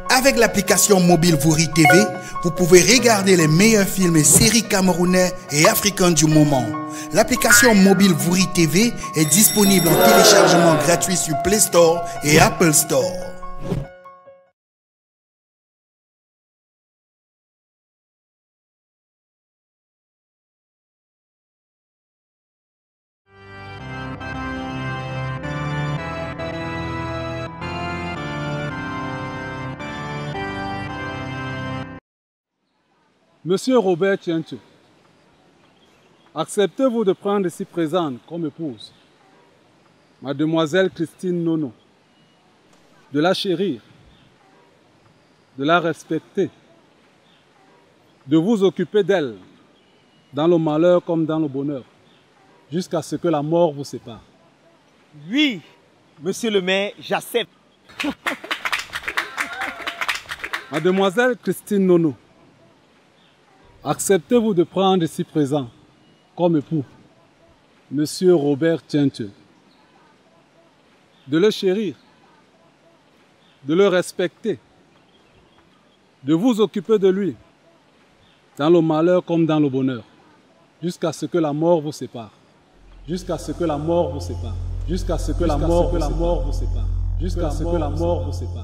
Avec l'application mobile Vouri TV, vous pouvez regarder les meilleurs films et séries camerounais et africains du moment. L'application mobile Vouri TV est disponible en téléchargement gratuit sur Play Store et Apple Store. Monsieur Robert Tienche, acceptez-vous de prendre ici présente comme épouse Mademoiselle Christine Nono, de la chérir, de la respecter, de vous occuper d'elle dans le malheur comme dans le bonheur, jusqu'à ce que la mort vous sépare? Oui, monsieur le maire, j'accepte. Mademoiselle Christine Nono, acceptez-vous de prendre ici présent comme époux Monsieur Robert Tienche, de le chérir, de le respecter, de vous occuper de lui dans le malheur comme dans le bonheur, jusqu'à ce que la mort vous sépare, jusqu'à ce que la mort vous sépare, jusqu'à ce que la mort vous sépare, jusqu'à ce que la mort vous sépare.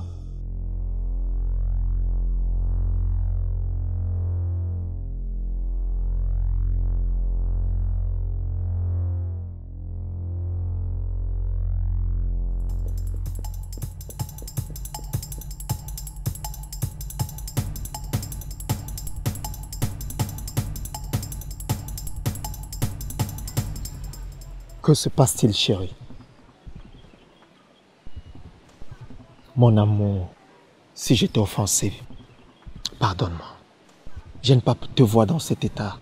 Que se passe-t-il, chérie? Mon amour, si j'étais offensé, pardonne-moi. Je n'aime pas te voir dans cet état.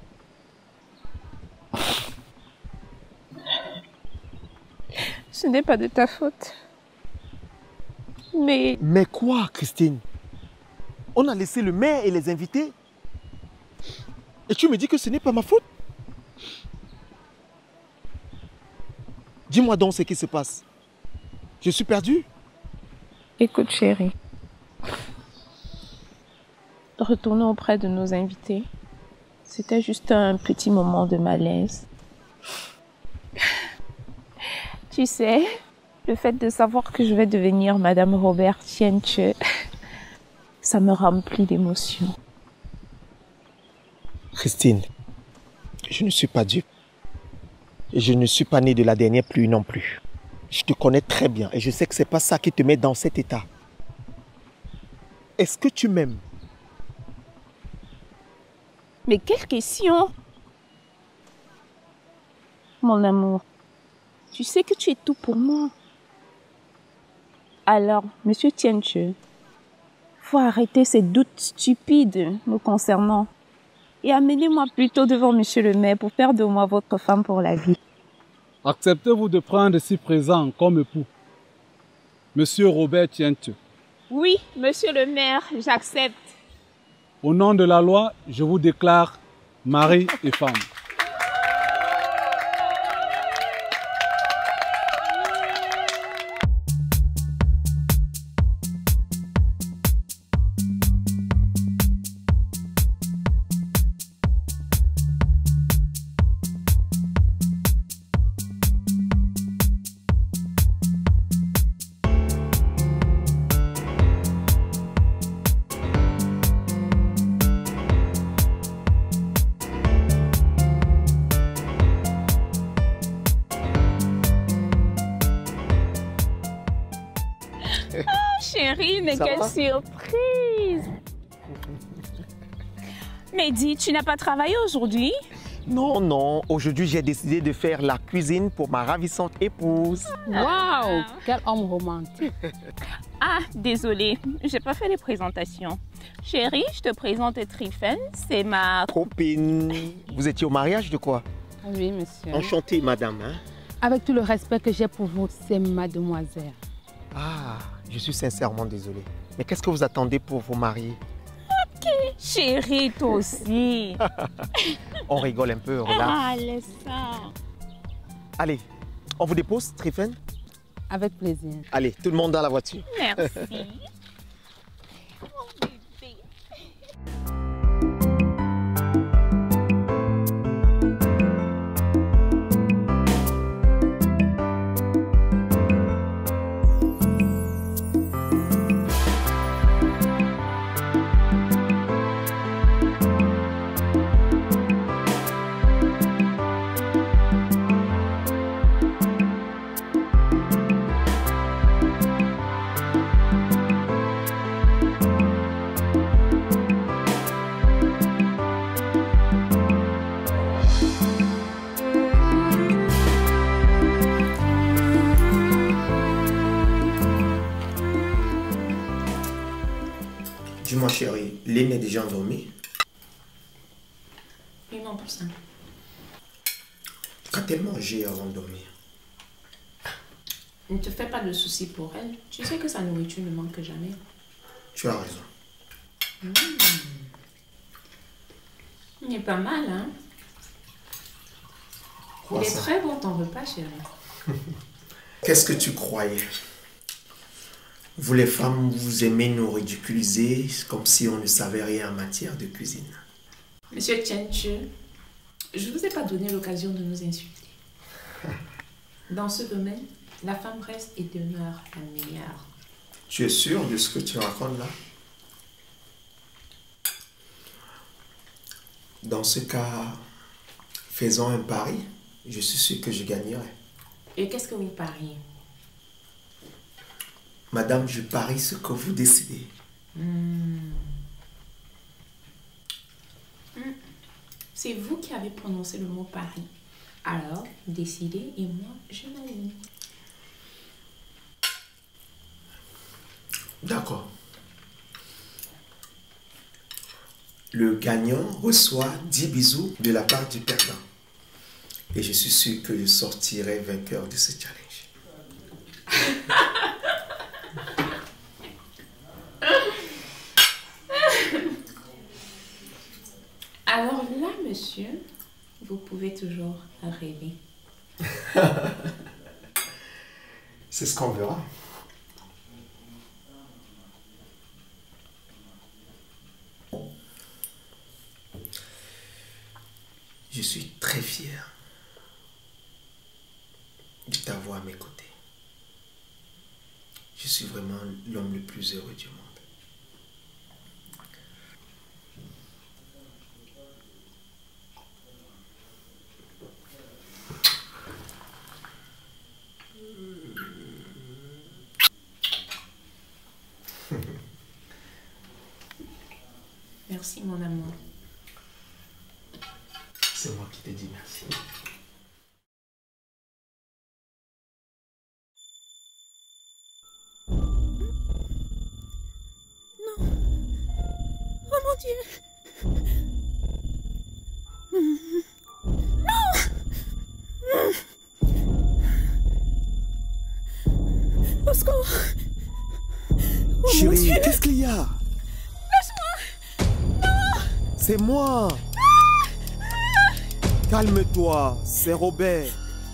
Ce n'est pas de ta faute. Mais... Mais quoi, Christine? On a laissé le maire et les invités. Et tu me dis que ce n'est pas ma faute? Dis-moi donc ce qui se passe. Je suis perdu. Écoute, chérie. Retournons auprès de nos invités. C'était juste un petit moment de malaise. Tu sais, le fait de savoir que je vais devenir Madame Robert Tienche, ça me remplit d'émotion. Christine, je ne suis pas dupe. Et je ne suis pas né de la dernière pluie non plus. Je te connais très bien et je sais que ce n'est pas ça qui te met dans cet état. Est-ce que tu m'aimes? Mais quelle question! Mon amour, tu sais que tu es tout pour moi. Alors, monsieur Tienche, faut arrêter ces doutes stupides nous concernant et amenez-moi plutôt devant monsieur le maire pour faire de moi votre femme pour la vie. Acceptez-vous de prendre ici présent comme époux Monsieur Robert Tienche? Oui, monsieur le maire, j'accepte. Au nom de la loi, je vous déclare mari et femme. Chérie, mais quelle surprise! Mais dis, tu n'as pas travaillé aujourd'hui? Non, non. Aujourd'hui, j'ai décidé de faire la cuisine pour ma ravissante épouse. Waouh, quel homme romantique. Ah, désolée, j'ai pas fait les présentations. Chérie, je te présente Tryphène, c'est ma... Copine. Vous étiez au mariage de quoi? Oui, monsieur. Enchanté, madame. Hein? Avec tout le respect que j'ai pour vous, c'est mademoiselle. Ah, je suis sincèrement désolé. Mais qu'est-ce que vous attendez pour vous marier? Ok, chérie, toi aussi. On rigole un peu, relax. Ah, laisse ça. Allez, on vous dépose, Tryphène? Avec plaisir. Allez, tout le monde dans la voiture. Merci. Dis-moi chérie, Lynn est déjà endormie? Oui, non, pour ça. Qu'a-t-elle mangé avant de dormir? Ne te fais pas de soucis pour elle. Tu sais que sa nourriture ne manque jamais. Tu as raison. Il est pas mal, hein? Il est très bon ton repas, chérie. Qu'est-ce que tu croyais? Vous les femmes, vous aimez nous ridiculiser comme si on ne savait rien en matière de cuisine. Monsieur Tchenchu, je ne vous ai pas donné l'occasion de nous insulter. Dans ce domaine, la femme reste et demeure la meilleure. Tu es sûr de ce que tu racontes là? Dans ce cas, faisons un pari. Je suis sûr que je gagnerai. Et qu'est-ce que vous pariez? Madame, je parie ce que vous décidez. C'est vous qui avez prononcé le mot pari. Alors, décidez et moi, je m'aligne. D'accord. Le gagnant reçoit 10 bisous de la part du perdant. Et je suis sûr que je sortirai vainqueur de ce challenge. Alors là, monsieur, vous pouvez toujours rêver. C'est ce qu'on verra. Je suis très fier de t'avoir à mes côtés. Je suis vraiment l'homme le plus heureux du monde. Merci, mon amour. C'est moi qui te dis merci. Oh mon Dieu! Non! Au secours! Oh Chérie, qu'est-ce qu'il y a? Lâche-moi! Non! C'est moi! Calme-toi, c'est Robert.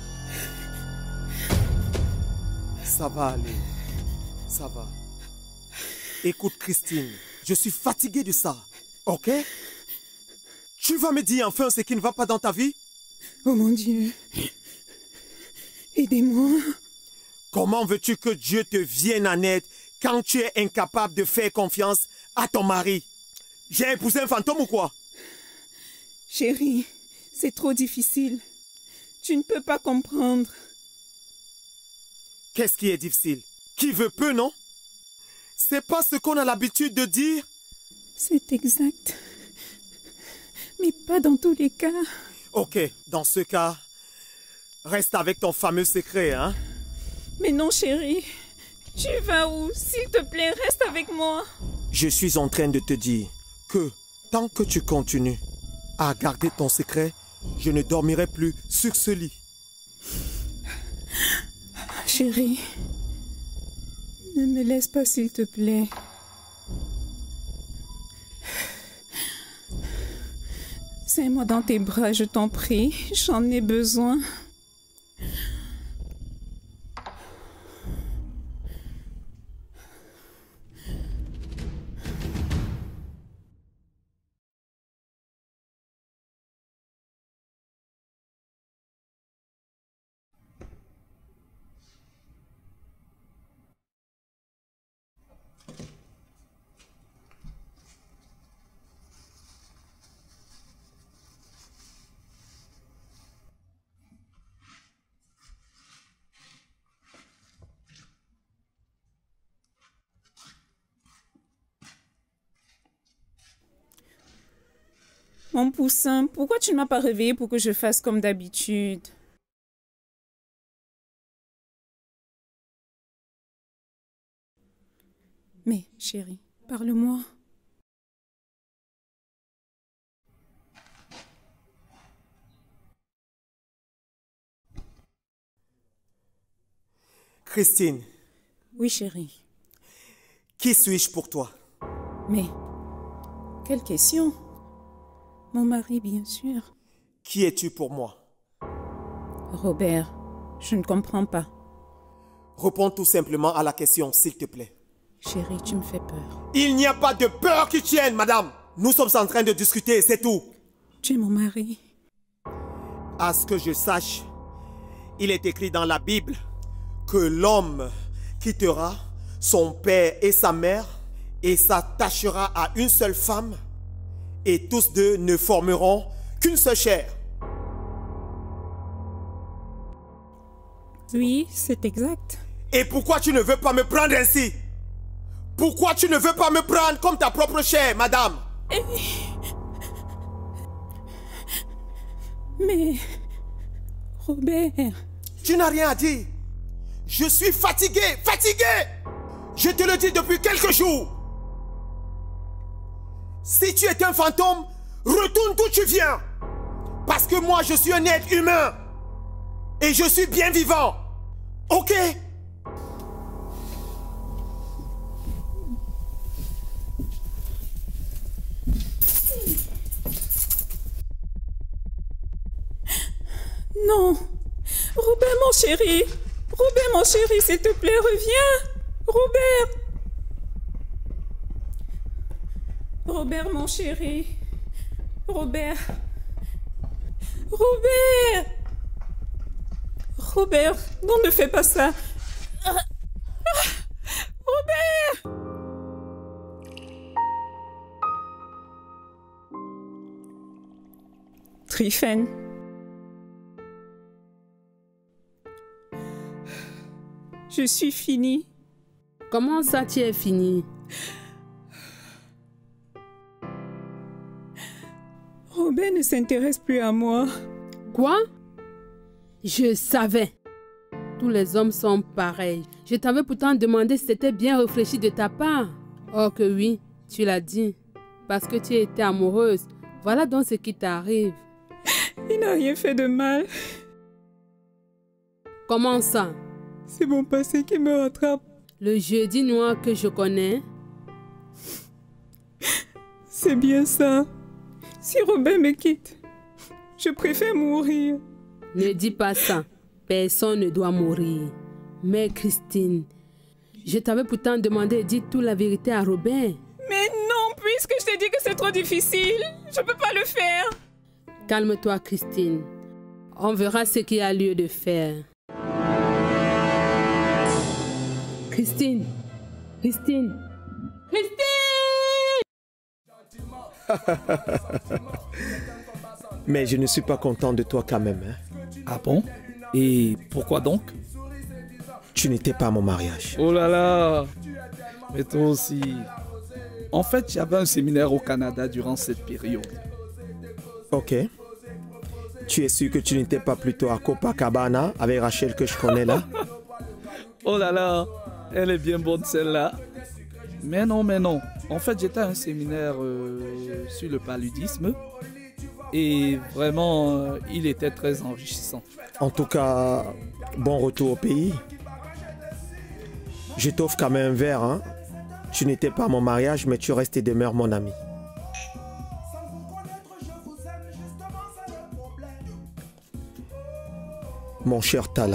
Ça va aller. Ça va. Écoute, Christine, je suis fatigué de ça. Ok? Tu vas me dire enfin ce qui ne va pas dans ta vie? Oh mon Dieu! Aidez-moi! Comment veux-tu que Dieu te vienne en aide quand tu es incapable de faire confiance à ton mari? J'ai épousé un fantôme ou quoi? Chérie, c'est trop difficile. Tu ne peux pas comprendre. Qu'est-ce qui est difficile? Qui veut peu, non? C'est pas ce qu'on a l'habitude de dire? C'est exact. Mais pas dans tous les cas. Ok, dans ce cas, reste avec ton fameux secret, hein? Mais non, chérie. Tu vas où? S'il te plaît, reste avec moi. Je suis en train de te dire que tant que tu continues à garder ton secret, je ne dormirai plus sur ce lit. Chérie, ne me laisse pas, s'il te plaît. Serre-moi dans tes bras, je t'en prie. J'en ai besoin. Mon poussin, pourquoi tu ne m'as pas réveillé pour que je fasse comme d'habitude? Mais, chérie, parle-moi. Christine, Oui, chérie. qui suis-je pour toi? Mais, quelle question? Mon mari, bien sûr. Qui es-tu pour moi? Robert, je ne comprends pas. Réponds tout simplement à la question, s'il te plaît. Chérie, tu me fais peur. Il n'y a pas de peur qui tienne, madame. Nous sommes en train de discuter, c'est tout. Tu es mon mari. À ce que je sache, il est écrit dans la Bible que l'homme quittera son père et sa mère et s'attachera à une seule femme et tous deux ne formeront qu'une seule chair. Oui, c'est exact. Et pourquoi tu ne veux pas me prendre ainsi? Pourquoi tu ne veux pas me prendre comme ta propre chair, madame? Mais, Robert... Tu n'as rien à dire. Je suis fatigué, fatigué. Je te le dis depuis quelques jours. Si tu es un fantôme, retourne d'où tu viens. Parce que moi, je suis un être humain. Et je suis bien vivant. Ok? Non. Robert, mon chéri. Robert, mon chéri, s'il te plaît, reviens. Robert. Robert, mon chéri. Robert. Robert. Robert, non, ne fais pas ça. Robert. Tryphène. Je suis finie. Comment ça, tu es fini? Robert ne s'intéresse plus à moi. Quoi? Je savais. Tous les hommes sont pareils. Je t'avais pourtant demandé si c'était bien réfléchi de ta part. Oh que oui, tu l'as dit. Parce que tu étais amoureuse. Voilà donc ce qui t'arrive. Il n'a rien fait de mal. Comment ça? C'est mon passé qui me rattrape. Le jeudi noir que je connais? C'est bien ça. Si Robert me quitte, je préfère mourir. Ne dis pas ça. Personne ne doit mourir. Mais Christine, je t'avais pourtant demandé de dire toute la vérité à Robert. Mais non, puisque je t'ai dit que c'est trop difficile, je peux pas le faire. Calme-toi, Christine. On verra ce qu'il y a lieu de faire. Christine! Christine! Christine! Mais je ne suis pas content de toi quand même. Hein? Ah bon? Et pourquoi donc? Tu n'étais pas à mon mariage. Oh là là! Mais toi aussi. En fait, j'avais un séminaire au Canada durant cette période. Ok. Tu es sûr que tu n'étais pas plutôt à Copacabana avec Rachel que je connais là? Oh là là! Elle est bien bonne celle-là. Mais non, mais non. En fait, j'étais à un séminaire sur le paludisme. Et vraiment, il était très enrichissant. En tout cas, bon retour au pays. Je t'offre quand même un verre. Hein? Tu n'étais pas à mon mariage, mais tu restes et demeures mon ami. Mon cher Tala.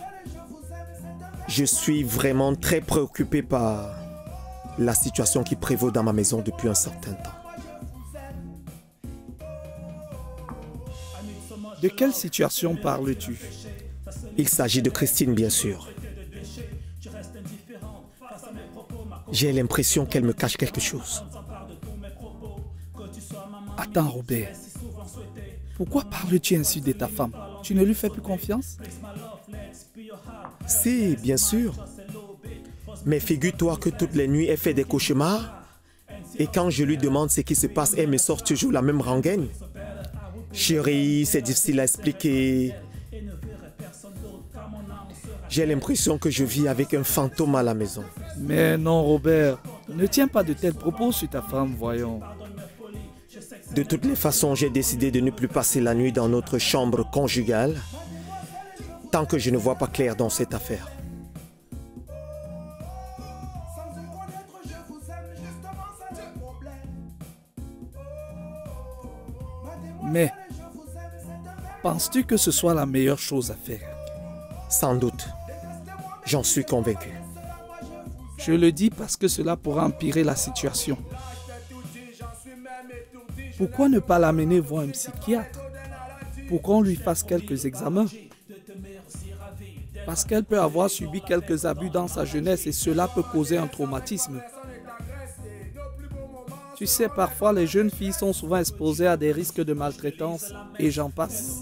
Je suis vraiment très préoccupé par la situation qui prévaut dans ma maison depuis un certain temps. De quelle situation parles-tu? Il s'agit de Christine, bien sûr. J'ai l'impression qu'elle me cache quelque chose. Attends, Robert. Pourquoi parles-tu ainsi de ta femme? Tu ne lui fais plus confiance? Si, bien sûr. Mais figure-toi que toutes les nuits, elle fait des cauchemars. Et quand je lui demande ce qui se passe, elle me sort toujours la même rengaine. Chérie, c'est difficile à expliquer. J'ai l'impression que je vis avec un fantôme à la maison. Mais non, Robert. Ne tiens pas de tels propos sur ta femme, voyons. De toutes les façons, j'ai décidé de ne plus passer la nuit dans notre chambre conjugale tant que je ne vois pas clair dans cette affaire. Mais, penses-tu que ce soit la meilleure chose à faire? Sans doute. J'en suis convaincu. Je le dis parce que cela pourra empirer la situation. Pourquoi ne pas l'amener voir un psychiatre pour qu'on lui fasse quelques examens? Parce qu'elle peut avoir subi quelques abus dans sa jeunesse et cela peut causer un traumatisme. Tu sais, parfois les jeunes filles sont souvent exposées à des risques de maltraitance et j'en passe.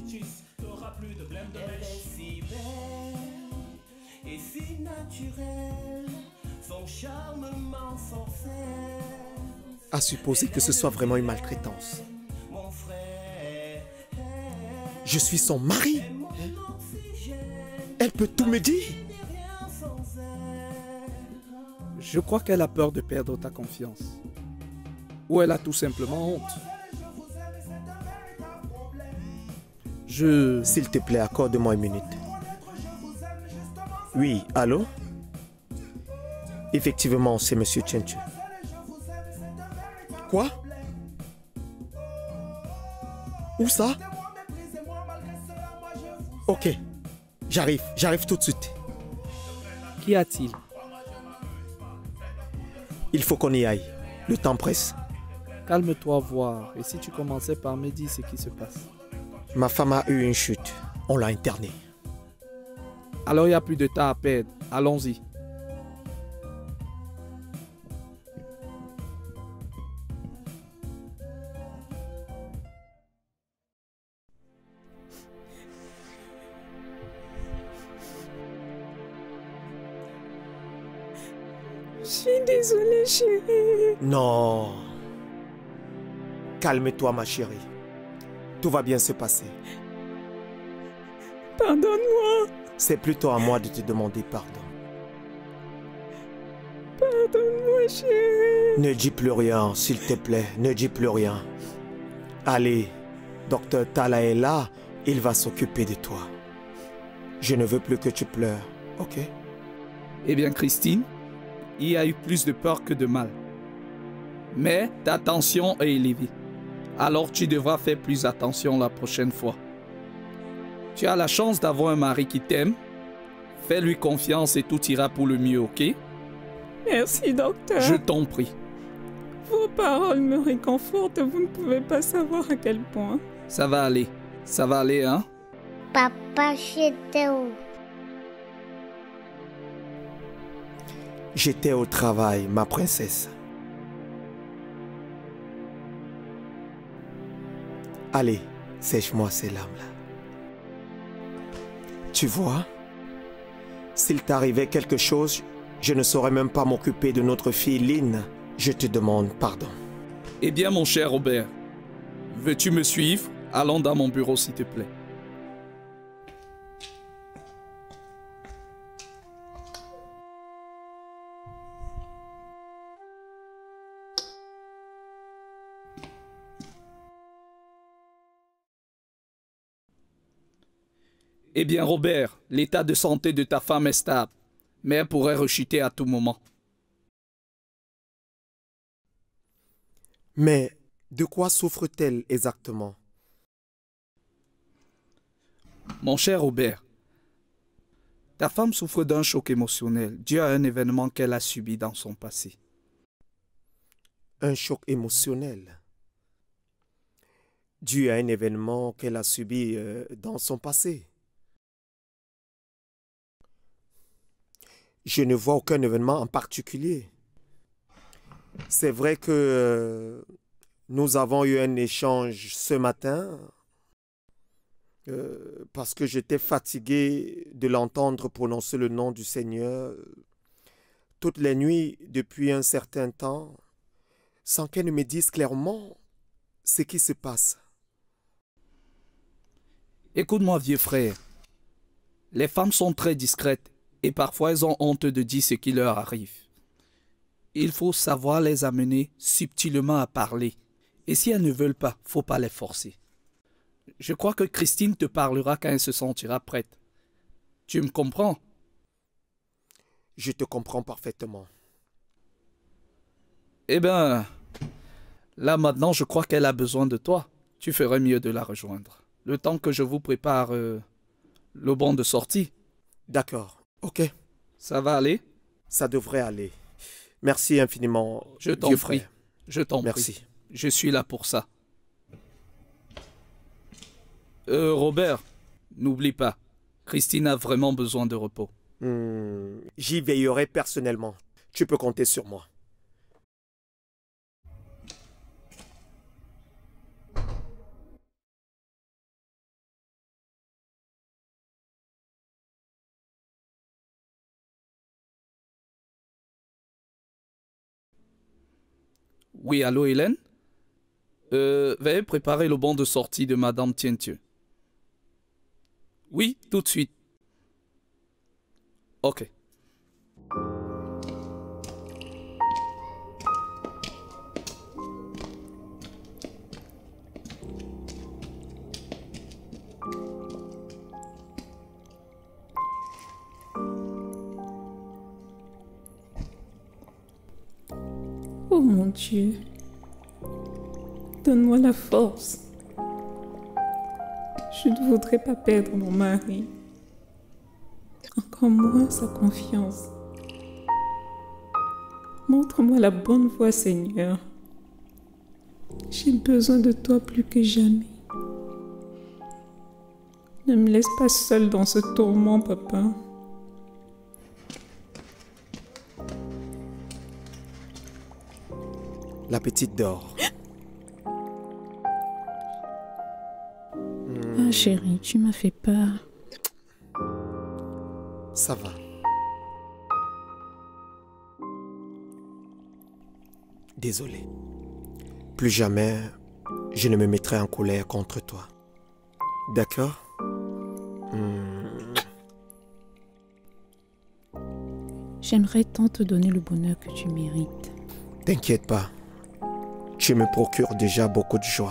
À supposer que ce soit vraiment une maltraitance. Je suis son mari. Elle peut tout me dire. Je crois qu'elle a peur de perdre ta confiance. Ou elle a tout simplement honte. S'il te plaît, accorde-moi une minute. Oui, allô? Effectivement, c'est Monsieur Chenchu. Quoi? Où ça? Ok, j'arrive tout de suite. Qu'y a-t-il? Il faut qu'on y aille. Le temps presse. Calme-toi, voir. Et si tu commençais par me dire ce qui se passe? Ma femme a eu une chute. On l'a internée. Alors il n'y a plus de temps à perdre. Allons-y. Je suis désolée, chérie. Non. Calme-toi, ma chérie. Tout va bien se passer. Pardonne-moi. C'est plutôt à moi de te demander pardon. Pardonne-moi, chérie. Ne dis plus rien, s'il te plaît. Ne dis plus rien. Allez, docteur Tala est là. Il va s'occuper de toi. Je ne veux plus que tu pleures, ok? Eh bien, Christine, il y a eu plus de peur que de mal. Mais ta tension est élevée. Alors tu devras faire plus attention la prochaine fois. Tu as la chance d'avoir un mari qui t'aime. Fais-lui confiance et tout ira pour le mieux, ok? Merci, docteur. Je t'en prie. Vos paroles me réconfortent. Vous ne pouvez pas savoir à quel point. Ça va aller. Ça va aller, hein? Papa, j'étais où? J'étais au travail, ma princesse. Allez, sèche-moi ces larmes-là. Tu vois, s'il t'arrivait quelque chose, je ne saurais même pas m'occuper de notre fille Lynn. Je te demande pardon. Eh bien, mon cher Robert, veux-tu me suivre? Allons dans mon bureau, s'il te plaît. Eh bien, Robert, l'état de santé de ta femme est stable, mais elle pourrait rechuter à tout moment. Mais de quoi souffre-t-elle exactement? Mon cher Robert, ta femme souffre d'un choc émotionnel dû à un événement qu'elle a subi dans son passé. Un choc émotionnel dû à un événement qu'elle a subi dans son passé. Je ne vois aucun événement en particulier. C'est vrai que nous avons eu un échange ce matin parce que j'étais fatigué de l'entendre prononcer le nom du Seigneur toutes les nuits depuis un certain temps sans qu'elle ne me dise clairement ce qui se passe. Écoute-moi, vieux frère. Les femmes sont très discrètes et parfois elles ont honte de dire ce qui leur arrive. Il faut savoir les amener subtilement à parler. Et si elles ne veulent pas, faut pas les forcer. Je crois que Christine te parlera quand elle se sentira prête. Tu me comprends? Je te comprends parfaitement. Eh bien, là maintenant je crois qu'elle a besoin de toi. tu ferais mieux de la rejoindre. Le temps que je vous prépare le bon de sortie. D'accord, ok. Ça va aller? Ça devrait aller. Merci infiniment, je t'en prie. Je t'en prie. Merci. Je suis là pour ça. Robert, n'oublie pas, Christine a vraiment besoin de repos. J'y veillerai personnellement. Tu peux compter sur moi. Oui, allô Hélène? Veuillez préparer le bon de sortie de Madame Tientieux. Oui, tout de suite. Ok. Oh mon Dieu, donne-moi la force. Je ne voudrais pas perdre mon mari, encore moins sa confiance. Montre-moi la bonne voie, Seigneur. J'ai besoin de toi plus que jamais. Ne me laisse pas seule dans ce tourment, papa. La petite dort. Ah chérie, tu m'as fait peur. Ça va. Désolé. Plus jamais, je ne me mettrai en colère contre toi. D'accord? J'aimerais tant te donner le bonheur que tu mérites. T'inquiète pas. Tu me procures déjà beaucoup de joie.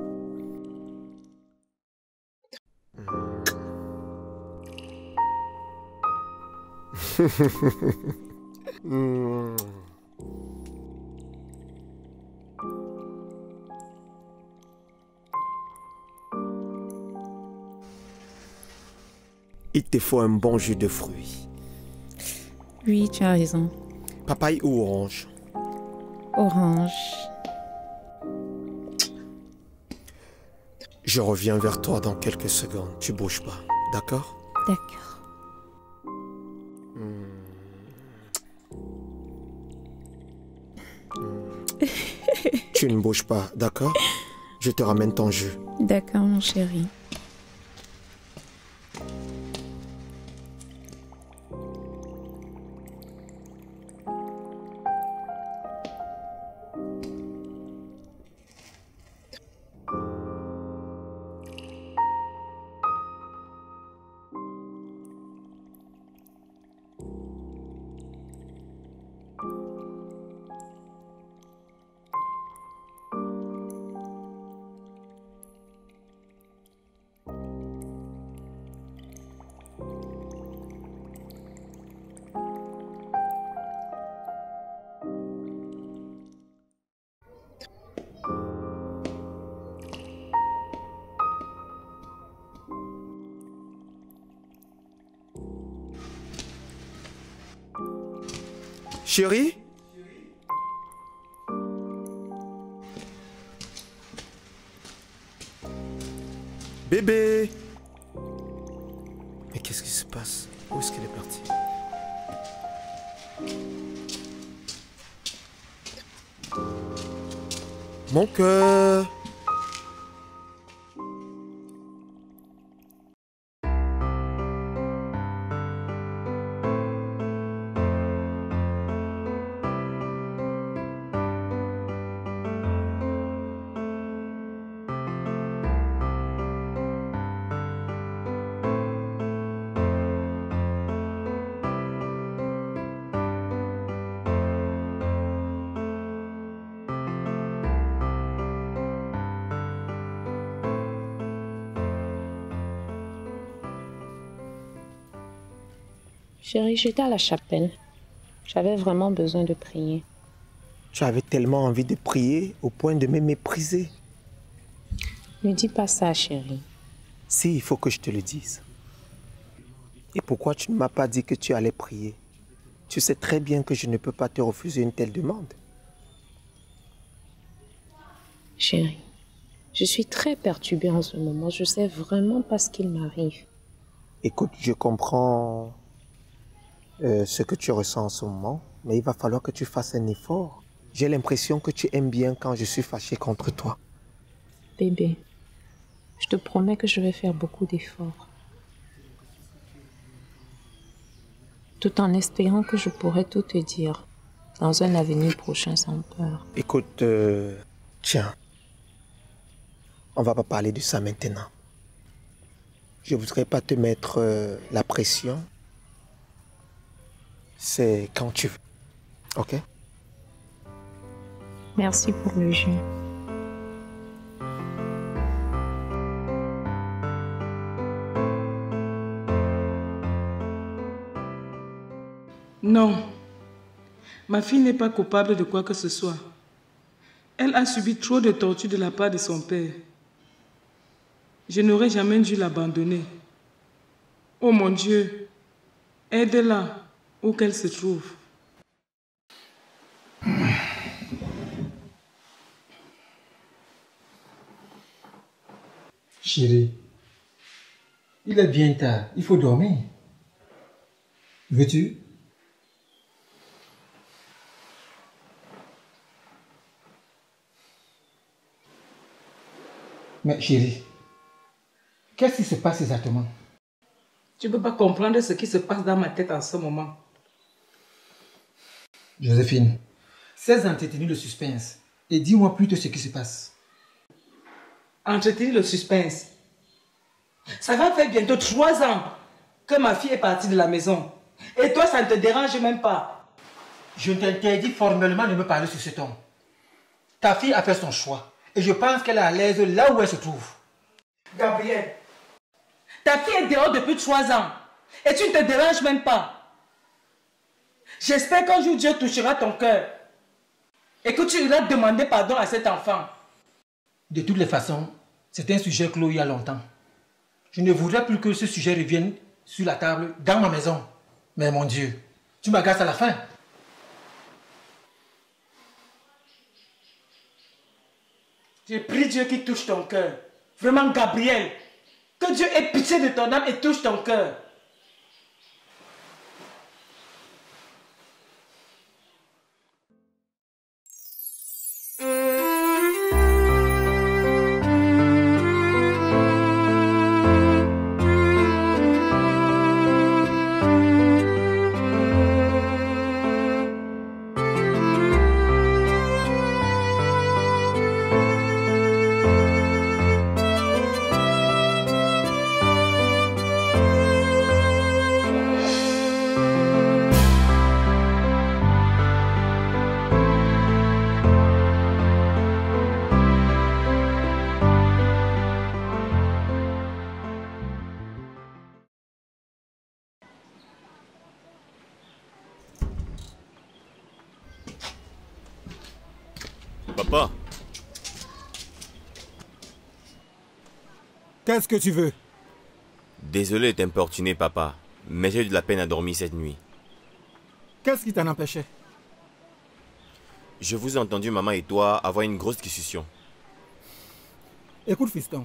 Il te faut un bon jus de fruits. Oui, tu as raison. Papaye ou orange? Orange. Je reviens vers toi dans quelques secondes. Tu bouges pas, d'accord? D'accord. Tu ne bouges pas, d'accord? Je te ramène ton jus. D'accord, mon chéri. Chérie? Bébé? Mais qu'est-ce qui se passe? Où est-ce qu'elle est partie? Mon cœur. Chérie, j'étais à la chapelle. J'avais vraiment besoin de prier. Tu avais tellement envie de prier au point de me mépriser. Ne dis pas ça, chérie. Si, il faut que je te le dise. Et pourquoi tu ne m'as pas dit que tu allais prier? Tu sais très bien que je ne peux pas te refuser une telle demande. Chérie, je suis très perturbée en ce moment. Je sais vraiment pas ce qu'il m'arrive. Écoute, je comprends ce que tu ressens en ce moment, mais il va falloir que tu fasses un effort. J'ai l'impression que tu aimes bien quand je suis fâché contre toi. Bébé, je te promets que je vais faire beaucoup d'efforts. Tout en espérant que je pourrai tout te dire dans un avenir prochain sans peur. Écoute, tiens, on va pas parler de ça maintenant. Je voudrais pas te mettre la pression. C'est quand tu veux. Ok? Merci pour le jus. Non, ma fille n'est pas coupable de quoi que ce soit. Elle a subi trop de tortures de la part de son père. Je n'aurais jamais dû l'abandonner. Oh mon Dieu, aide-la où qu'elle se trouve. Chérie, il est bien tard, il faut dormir. Veux-tu? Mais chérie, qu'est-ce qui se passe exactement? Tu ne peux pas comprendre ce qui se passe dans ma tête en ce moment. Joséphine, cesse d'entretenir le suspense et dis-moi plutôt ce qui se passe. Entretenir le suspense. Ça va faire bientôt 3 ans que ma fille est partie de la maison. Et toi, ça ne te dérange même pas. Je t'interdis formellement de me parler sur ce ton. Ta fille a fait son choix. Et je pense qu'elle est à l'aise là où elle se trouve. Gabriel, ta fille est dehors depuis 3 ans. Et tu ne te déranges même pas. J'espère qu'un jour Dieu touchera ton cœur. Et que tu iras demander pardon à cet enfant. De toutes les façons, c'est un sujet clos il y a longtemps. Je ne voudrais plus que ce sujet revienne sur la table dans ma maison. Mais mon Dieu, tu m'agaces à la fin. Je prie Dieu qui touche ton cœur. Vraiment, Gabriel, que Dieu ait pitié de ton âme et touche ton cœur. Papa. Qu'est-ce que tu veux? Désolé de t'importuner, papa, mais j'ai eu de la peine à dormir cette nuit. Qu'est-ce qui t'en empêchait? Je vous ai entendu, maman et toi, avoir une grosse discussion. Écoute, fiston.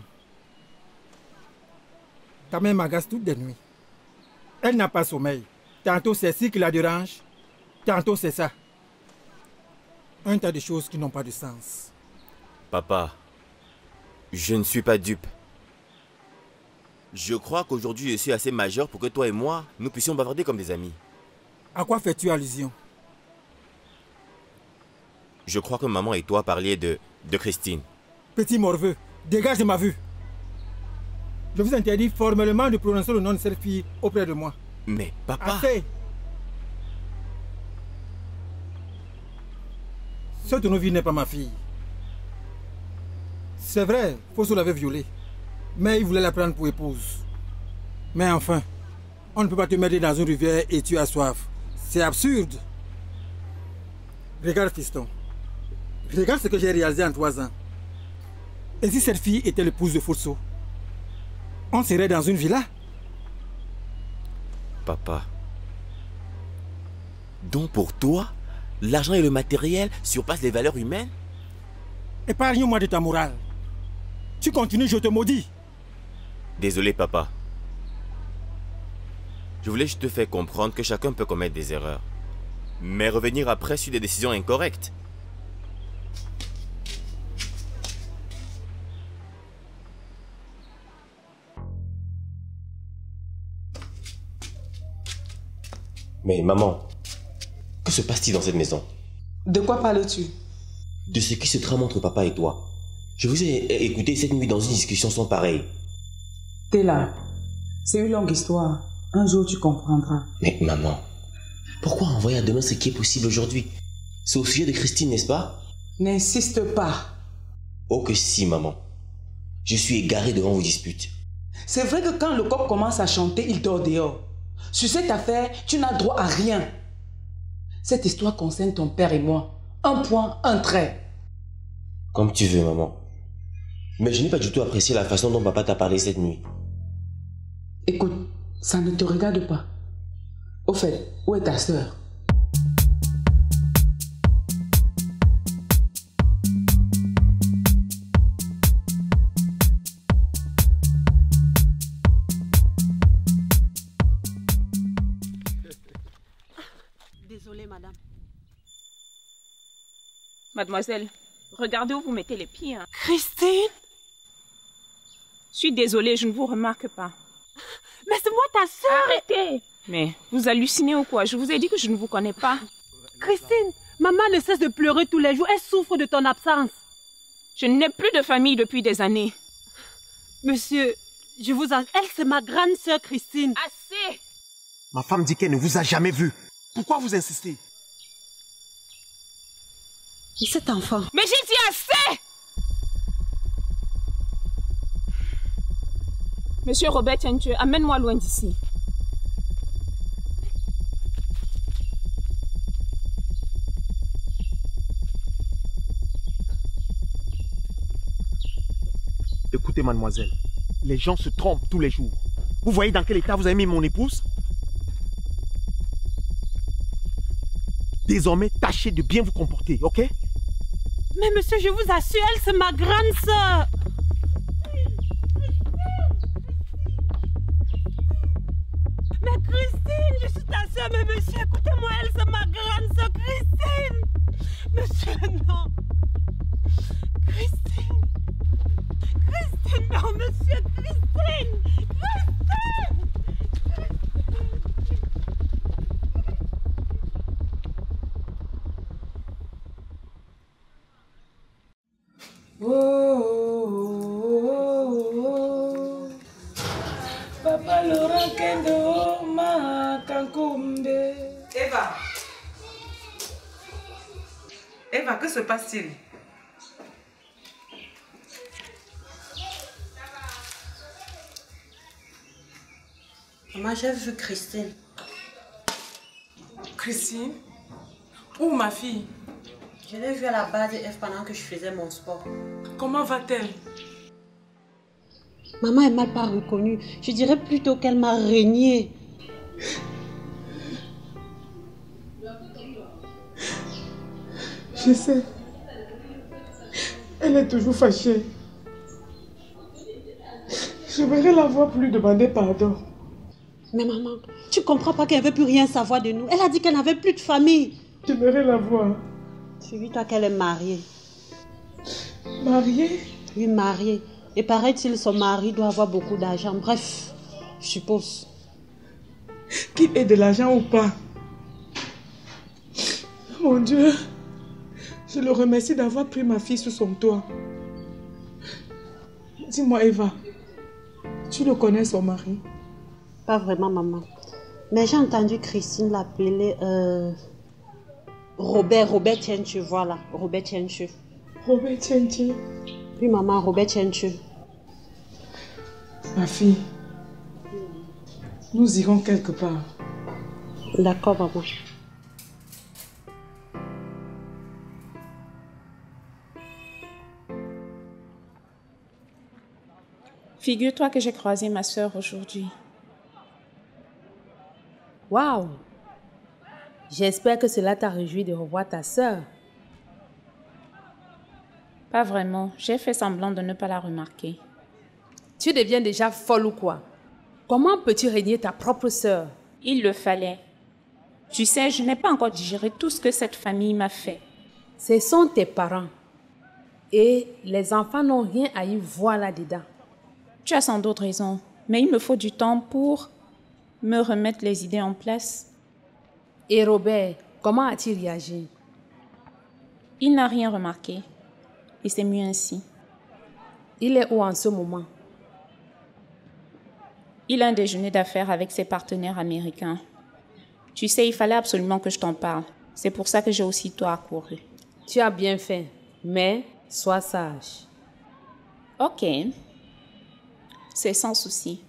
Ta mère m'agace toutes les nuits. Elle n'a pas sommeil. Tantôt c'est ci qui la dérange, tantôt c'est ça. Un tas de choses qui n'ont pas de sens. Papa, je ne suis pas dupe. Je crois qu'aujourd'hui je suis assez majeur pour que toi et moi, nous puissions bavarder comme des amis. À quoi fais-tu allusion? Je crois que maman et toi parliez de Christine. Petit morveux, dégage de ma vue. Je vous interdis formellement de prononcer le nom de cette fille auprès de moi. Mais papa... Assez. Cette nouvelle n'est pas ma fille. C'est vrai, Fosso l'avait violée. Mais il voulait la prendre pour épouse. Mais enfin, on ne peut pas te mettre dans une rivière et tu as soif. C'est absurde. Regarde, fiston. Regarde ce que j'ai réalisé en 3 ans. Et si cette fille était l'épouse de Fulso? On serait dans une villa? Papa. Donc pour toi, l'argent et le matériel surpassent les valeurs humaines? Épargne-moi de ta morale. Tu continues, je te maudis. Désolé, papa. Je voulais juste te faire comprendre que chacun peut commettre des erreurs. Mais revenir après sur des décisions incorrectes. Mais maman, que se passe-t-il dans cette maison? De quoi parles-tu? De ce qui se trame entre papa et toi. Je vous ai écouté cette nuit dans une discussion sans pareille. T'es là. C'est une longue histoire. Un jour tu comprendras. Mais maman, pourquoi envoyer à demain ce qui est possible aujourd'hui? C'est au sujet de Christine, n'est-ce pas? N'insiste pas. Oh que si, maman. Je suis égaré devant vos disputes. C'est vrai que quand le coq commence à chanter, il dort dehors. Sur cette affaire, tu n'as droit à rien. Cette histoire concerne ton père et moi. Un point, un trait. Comme tu veux, maman. Mais je n'ai pas du tout apprécié la façon dont papa t'a parlé cette nuit. Écoute, ça ne te regarde pas. Au fait, où est ta sœur? Désolée, madame. Mademoiselle, regardez où vous mettez les pieds. Hein. Christine? Je suis désolée, je ne vous remarque pas. Mais c'est moi ta sœur! Arrêtez! Mais vous hallucinez ou quoi? Je vous ai dit que je ne vous connais pas. Christine, maman ne cesse de pleurer tous les jours. Elle souffre de ton absence. Je n'ai plus de famille depuis des années. Monsieur, je vous en... Elle, c'est ma grande sœur Christine. Assez! Ma femme dit qu'elle ne vous a jamais vu. Pourquoi vous insistez? Et cet enfant? Mais j'ai dit assez! Monsieur Robert Tientu, amène-moi loin d'ici. Écoutez, mademoiselle, les gens se trompent tous les jours. Vous voyez dans quel état vous avez mis mon épouse? Désormais, tâchez de bien vous comporter, ok? Mais monsieur, je vous assure, elle, c'est ma grande sœur. Mais Christine, je suis ta sœur, mais monsieur, écoutez-moi, elle, c'est ma grande sœur, Christine. Monsieur, non. Christine. Christine, non, monsieur, Christine. Christine. Oh, oh, oh, oh. Papa Laurent Kendo ma kankumbe. Eva. Eva, que se passe-t-il? Maman, j'ai vu Christine. Christine? Où, ma fille? Je l'ai vue à la base de F pendant que je faisais mon sport. Comment va-t-elle? Maman, elle ne m'a pas reconnue. Je dirais plutôt qu'elle m'a reniée. Je sais. Elle est toujours fâchée. J'aimerais la voir plus demander pardon. Mais maman, tu comprends pas qu'elle ne veut plus rien savoir de nous. Elle a dit qu'elle n'avait plus de famille. J'aimerais la voir. Suis-toi qu'elle est mariée. Mariée? Oui, mariée. Et paraît-il, son mari doit avoir beaucoup d'argent. Bref, je suppose. Qu'il ait de l'argent ou pas. Mon Dieu. Je le remercie d'avoir pris ma fille sous son toit. Dis-moi, Eva. Tu le connais, son mari? Pas vraiment, maman. Mais j'ai entendu Christine l'appeler Robert Tientu, voilà. Robert Tientu. Robert Tientu? Oui, maman, Robert Tientu. Ma fille, nous irons quelque part. D'accord, maman. Figure-toi que j'ai croisé ma sœur aujourd'hui. Waouh! J'espère que cela t'a réjoui de revoir ta sœur. Pas vraiment. J'ai fait semblant de ne pas la remarquer. Tu deviens déjà folle ou quoi? Comment peux-tu régner ta propre sœur? Il le fallait. Tu sais, je n'ai pas encore digéré tout ce que cette famille m'a fait. Ce sont tes parents. Et les enfants n'ont rien à y voir là-dedans. Tu as sans doute raison, mais il me faut du temps pour me remettre les idées en place. Et Robert, comment a-t-il réagi? Il n'a rien remarqué. Et c'est mieux ainsi. Il est où en ce moment? Il a un déjeuner d'affaires avec ses partenaires américains. Tu sais, il fallait absolument que je t'en parle. C'est pour ça que j'ai aussitôt accouru. Tu as bien fait, mais sois sage. Ok. C'est sans souci.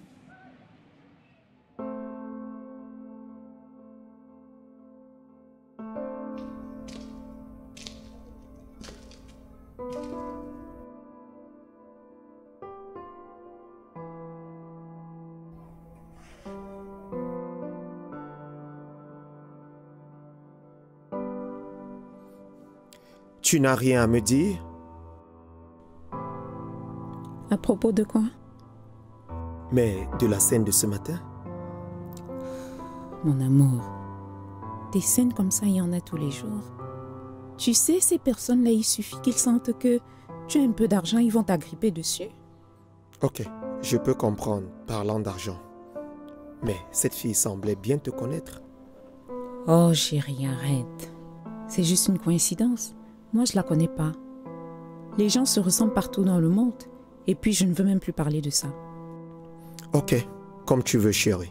Tu n'as rien à me dire? À propos de quoi? Mais de la scène de ce matin? Mon amour, des scènes comme ça, il y en a tous les jours. Tu sais, ces personnes-là, il suffit qu'ils sentent que tu as un peu d'argent, ils vont t'agripper dessus. Ok, je peux comprendre, parlant d'argent. Mais cette fille semblait bien te connaître. Oh chérie, arrête. C'est juste une coïncidence. Moi, je la connais pas. Les gens se ressemblent partout dans le monde. Et puis, je ne veux même plus parler de ça. Ok, comme tu veux, chérie.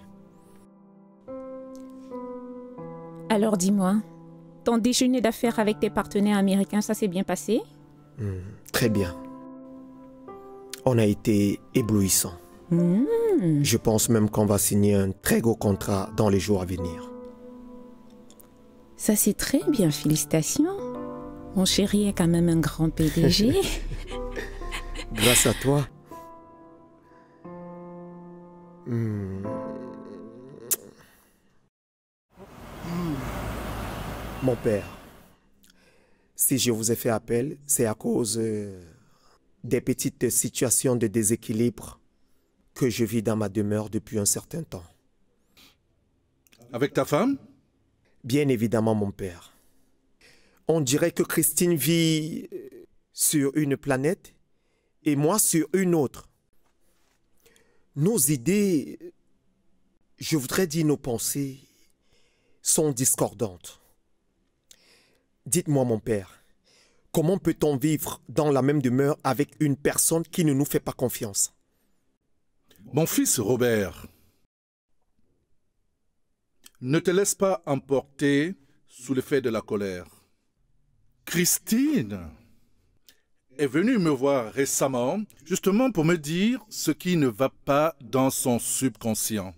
Alors, dis-moi, ton déjeuner d'affaires avec tes partenaires américains, ça s'est bien passé? Très bien. On a été éblouissants. Je pense même qu'on va signer un très gros contrat dans les jours à venir. Ça, c'est très bien, félicitations. Mon chéri est quand même un grand PDG. Grâce à toi. Mon père, si je vous ai fait appel, c'est à cause des petites situations de déséquilibre que je vis dans ma demeure depuis un certain temps. Avec ta femme? Bien évidemment, mon père. On dirait que Christine vit sur une planète et moi sur une autre. Nos idées, je voudrais dire nos pensées, sont discordantes. Dites-moi, mon père, comment peut-on vivre dans la même demeure avec une personne qui ne nous fait pas confiance? Mon fils Robert, ne te laisse pas emporter sous l'effet de la colère. Christine est venue me voir récemment justement pour me dire ce qui ne va pas dans son subconscient,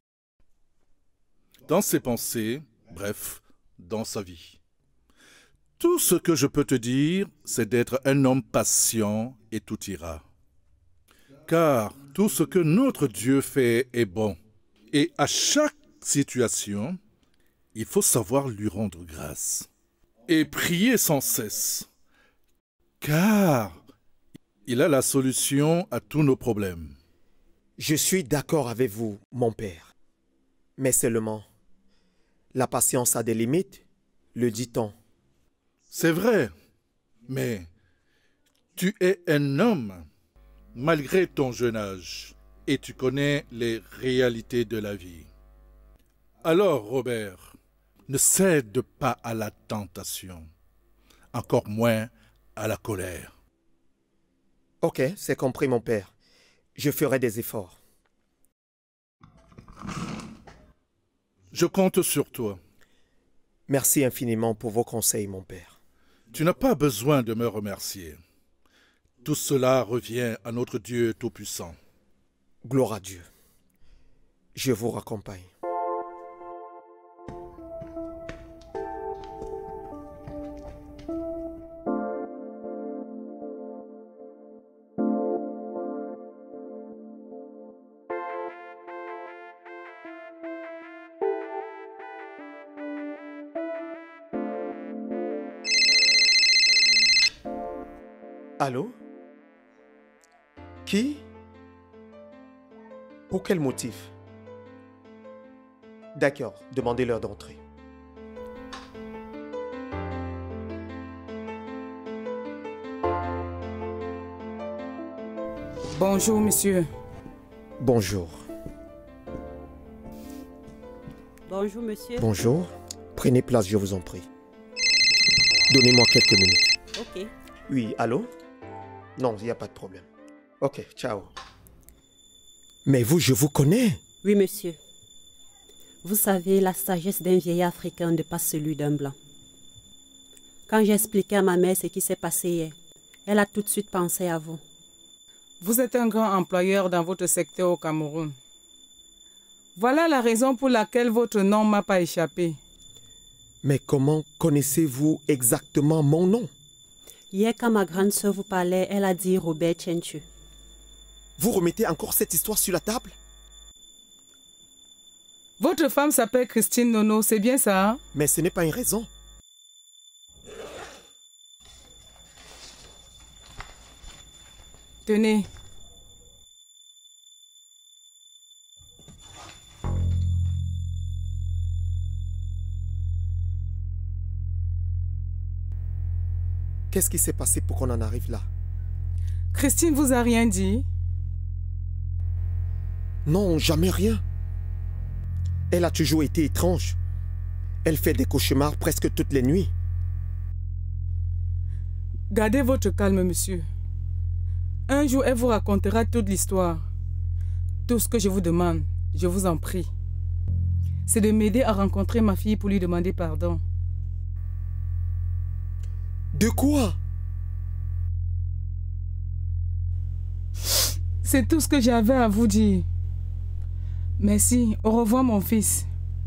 dans ses pensées, bref, dans sa vie. Tout ce que je peux te dire, c'est d'être un homme patient et tout ira. Car tout ce que notre Dieu fait est bon. Et à chaque situation, il faut savoir lui rendre grâce. Et prier sans cesse. Car il a la solution à tous nos problèmes. Je suis d'accord avec vous, mon père. Mais seulement, la patience a des limites, le dit-on. C'est vrai, mais tu es un homme, malgré ton jeune âge, et tu connais les réalités de la vie. Alors, Robert, ne cède pas à la tentation, encore moins à la colère. Ok, c'est compris, mon père. Je ferai des efforts. Je compte sur toi. Merci infiniment pour vos conseils, mon père. Tu n'as pas besoin de me remercier. Tout cela revient à notre Dieu Tout-Puissant. Gloire à Dieu. Je vous raccompagne. Allô? Qui? Pour quel motif? D'accord, demandez-leur d'entrer. Bonjour, monsieur. Bonjour. Bonjour, monsieur. Bonjour. Prenez place, je vous en prie. Donnez-moi quelques minutes. Ok. Oui, allô? Non, il n'y a pas de problème. Ok, ciao. Mais vous, je vous connais. Oui, monsieur. Vous savez, la sagesse d'un vieil Africain n'est pas celui d'un blanc. Quand j'ai expliqué à ma mère ce qui s'est passé hier, elle a tout de suite pensé à vous. Vous êtes un grand employeur dans votre secteur au Cameroun. Voilà la raison pour laquelle votre nom ne m'a pas échappé. Mais comment connaissez-vous exactement mon nom? Hier, quand ma grande sœur vous parlait, elle a dit Robert Tchenchu. Vous remettez encore cette histoire sur la table? Votre femme s'appelle Christine Nono, c'est bien ça, hein? Mais ce n'est pas une raison. Tenez. Qu'est-ce qui s'est passé pour qu'on en arrive là? Christine vous a rien dit? Non, jamais rien. Elle a toujours été étrange. Elle fait des cauchemars presque toutes les nuits. Gardez votre calme, monsieur. Un jour, elle vous racontera toute l'histoire. Tout ce que je vous demande, je vous en prie, c'est de m'aider à rencontrer ma fille pour lui demander pardon. De quoi? C'est tout ce que j'avais à vous dire. Merci. Au revoir, mon fils.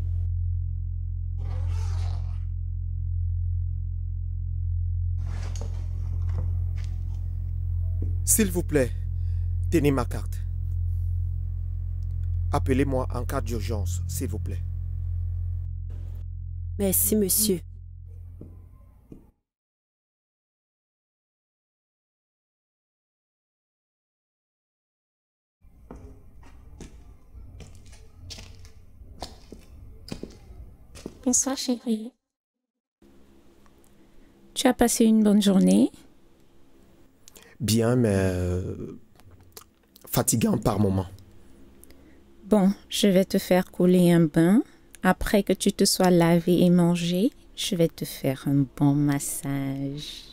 S'il vous plaît, tenez ma carte. Appelez-moi en cas d'urgence, s'il vous plaît. Merci, monsieur. Bonsoir, chérie. Tu as passé une bonne journée? Bien, mais fatigant par moments. Bon, je vais te faire couler un bain. Après que tu te sois lavé et mangé, je vais te faire un bon massage.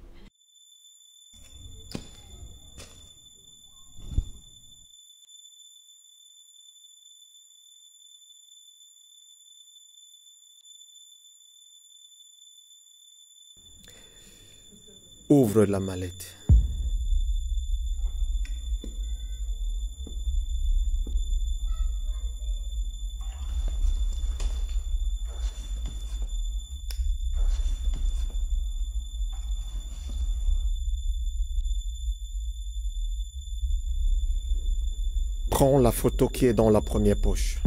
Ouvre la mallette. Prends la photo qui est dans la première poche.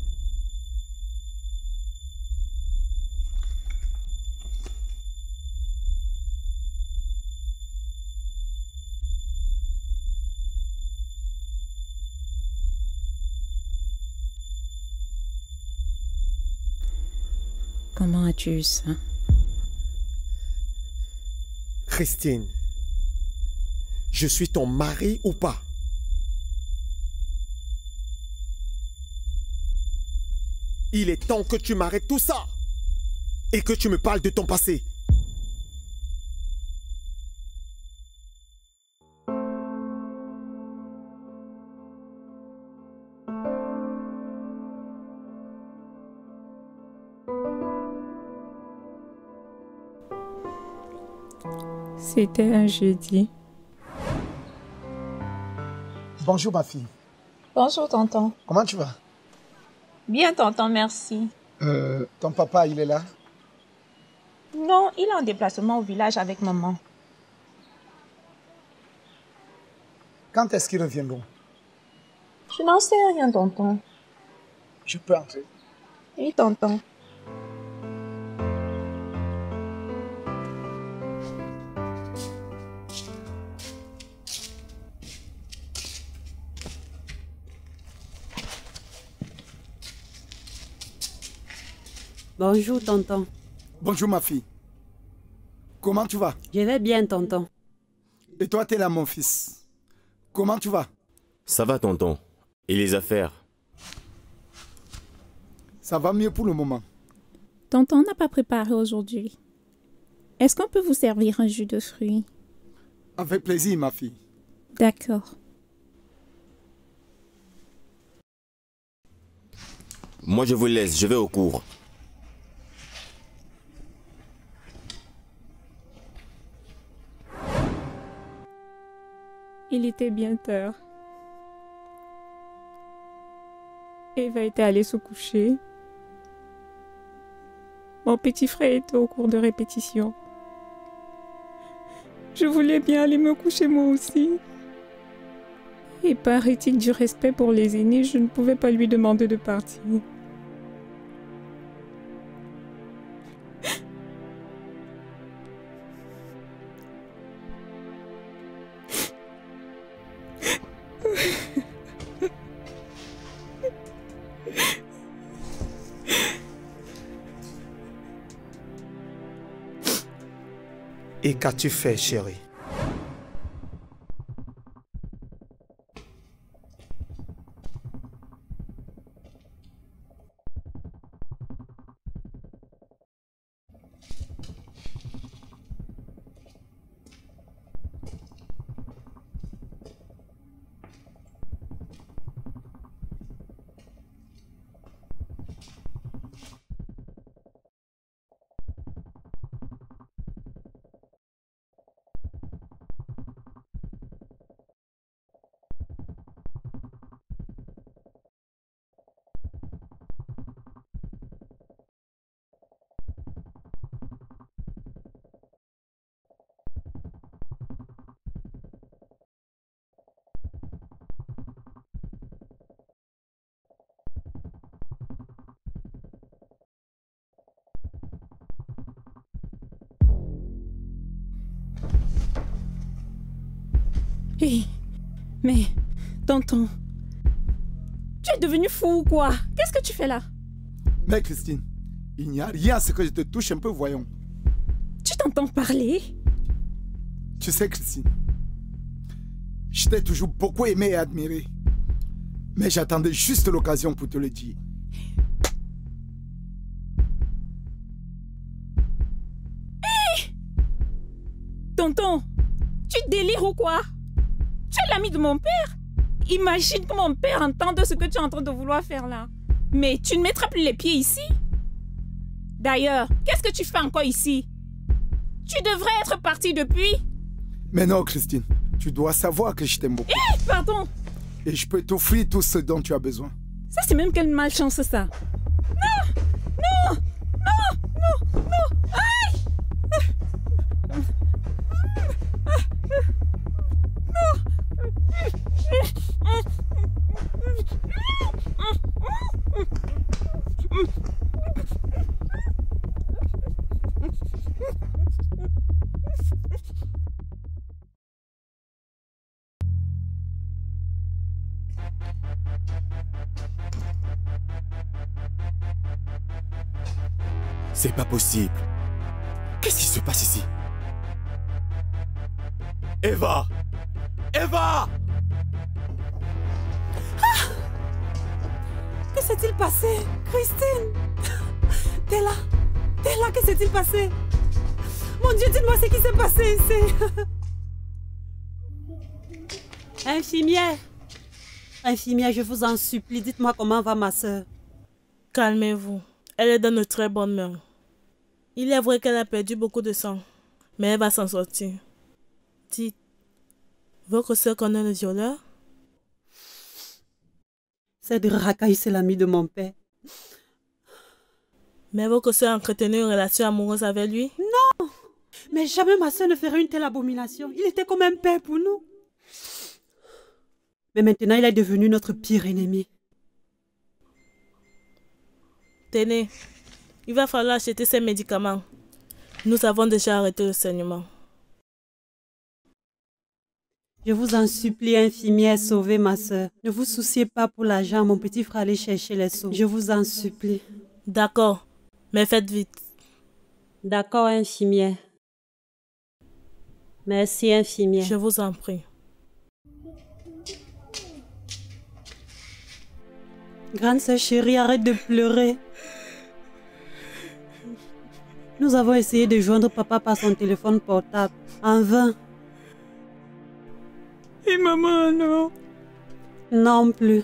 Comment as-tu eu ça? Christine, je suis ton mari ou pas? Il est temps que tu m'arrêtes tout ça et que tu me parles de ton passé. C'était un jeudi. Bonjour ma fille. Bonjour, tonton. Comment tu vas? Bien, tonton, merci. Ton papa, il est là? Non, il est en déplacement au village avec maman. Quand est-ce qu'ils reviendront? Je n'en sais rien, tonton. Je peux entrer? Oui, tonton. Bonjour, tonton. Bonjour, ma fille. Comment tu vas? Je vais bien, tonton. Et toi, t'es là, mon fils. Comment tu vas? Ça va, tonton. Et les affaires? Ça va mieux pour le moment. Tonton n'a pas préparé aujourd'hui. Est-ce qu'on peut vous servir un jus de fruits? Avec plaisir, ma fille. D'accord. Moi, je vous laisse. Je vais au cours. Il était bien tard. Eva était allée se coucher. Mon petit frère était au cours de répétition. Je voulais bien aller me coucher moi aussi. Et par éthique du respect pour les aînés, je ne pouvais pas lui demander de partir. Et qu'as-tu fait, chérie? Hé, mais, tonton, tu es devenu fou ou quoi? Qu'est-ce que tu fais là? Mais Christine, il n'y a rien à ce que je te touche un peu, voyons. Tu t'entends parler? Tu sais, Christine, je t'ai toujours beaucoup aimé et admiré. Mais j'attendais juste l'occasion pour te le dire. Hé! Tonton, tu délires ou quoi? Tu es l'ami de mon père. Imagine que mon père entende ce que tu es en train de vouloir faire là. Mais tu ne mettras plus les pieds ici. D'ailleurs, qu'est-ce que tu fais encore ici? Tu devrais être parti depuis. Mais non, Christine, tu dois savoir que je t'aime beaucoup. Hé, pardon. Et je peux t'offrir tout ce dont tu as besoin. Ça, c'est même quelle malchance, ça. Non! Non! Non! Non! Non! Aïe! C'est pas possible. Qu'est-ce qui se passe ici? Eva! Eva! Ah! Que s'est-il passé? Christine! T'es là? T'es là? Que s'est-il passé? Mon Dieu, dites-moi ce qui s'est passé ici. Infirmière! Infirmière, je vous en supplie, dites-moi comment va ma soeur. Calmez-vous. Elle est dans de très bonnes mains. Il est vrai qu'elle a perdu beaucoup de sang, mais elle va s'en sortir. Dites, votre soeur connaît le violeur? C'est de racaille, c'est l'ami de mon père. Mais votre soeur entretenait une relation amoureuse avec lui? Non! Mais jamais ma soeur ne ferait une telle abomination. Il était comme un père pour nous. Mais maintenant, il est devenu notre pire ennemi. Tenez, il va falloir acheter ces médicaments. Nous avons déjà arrêté le saignement. Je vous en supplie, infirmière, sauvez ma soeur. Ne vous souciez pas pour l'argent, mon petit frère allait chercher les sous. Je vous en supplie. D'accord, Mais faites vite. D'accord, infirmière. Merci, infirmière. Je vous en prie. Grande sœur chérie, arrête de pleurer. Nous avons essayé de joindre papa par son téléphone portable. En vain. Et maman alors? Non plus.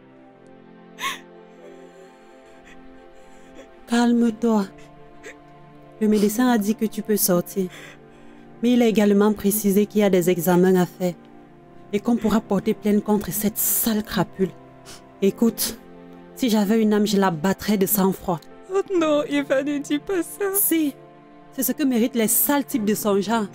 Calme-toi. Le médecin a dit que tu peux sortir. Mais il a également précisé qu'il y a des examens à faire. Et qu'on pourra porter plainte contre cette sale crapule. Écoute, si j'avais une âme, je la battrais de sang-froid. Oh non, Eva, ne dis pas ça. Si, c'est ce que méritent les sales types de son genre.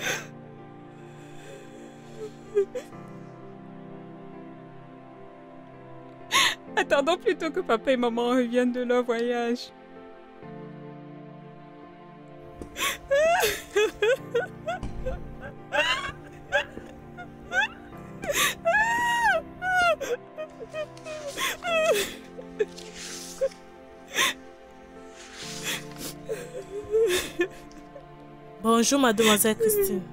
Attendons plutôt que papa et maman reviennent de leur voyage. Bonjour, mademoiselle Christine.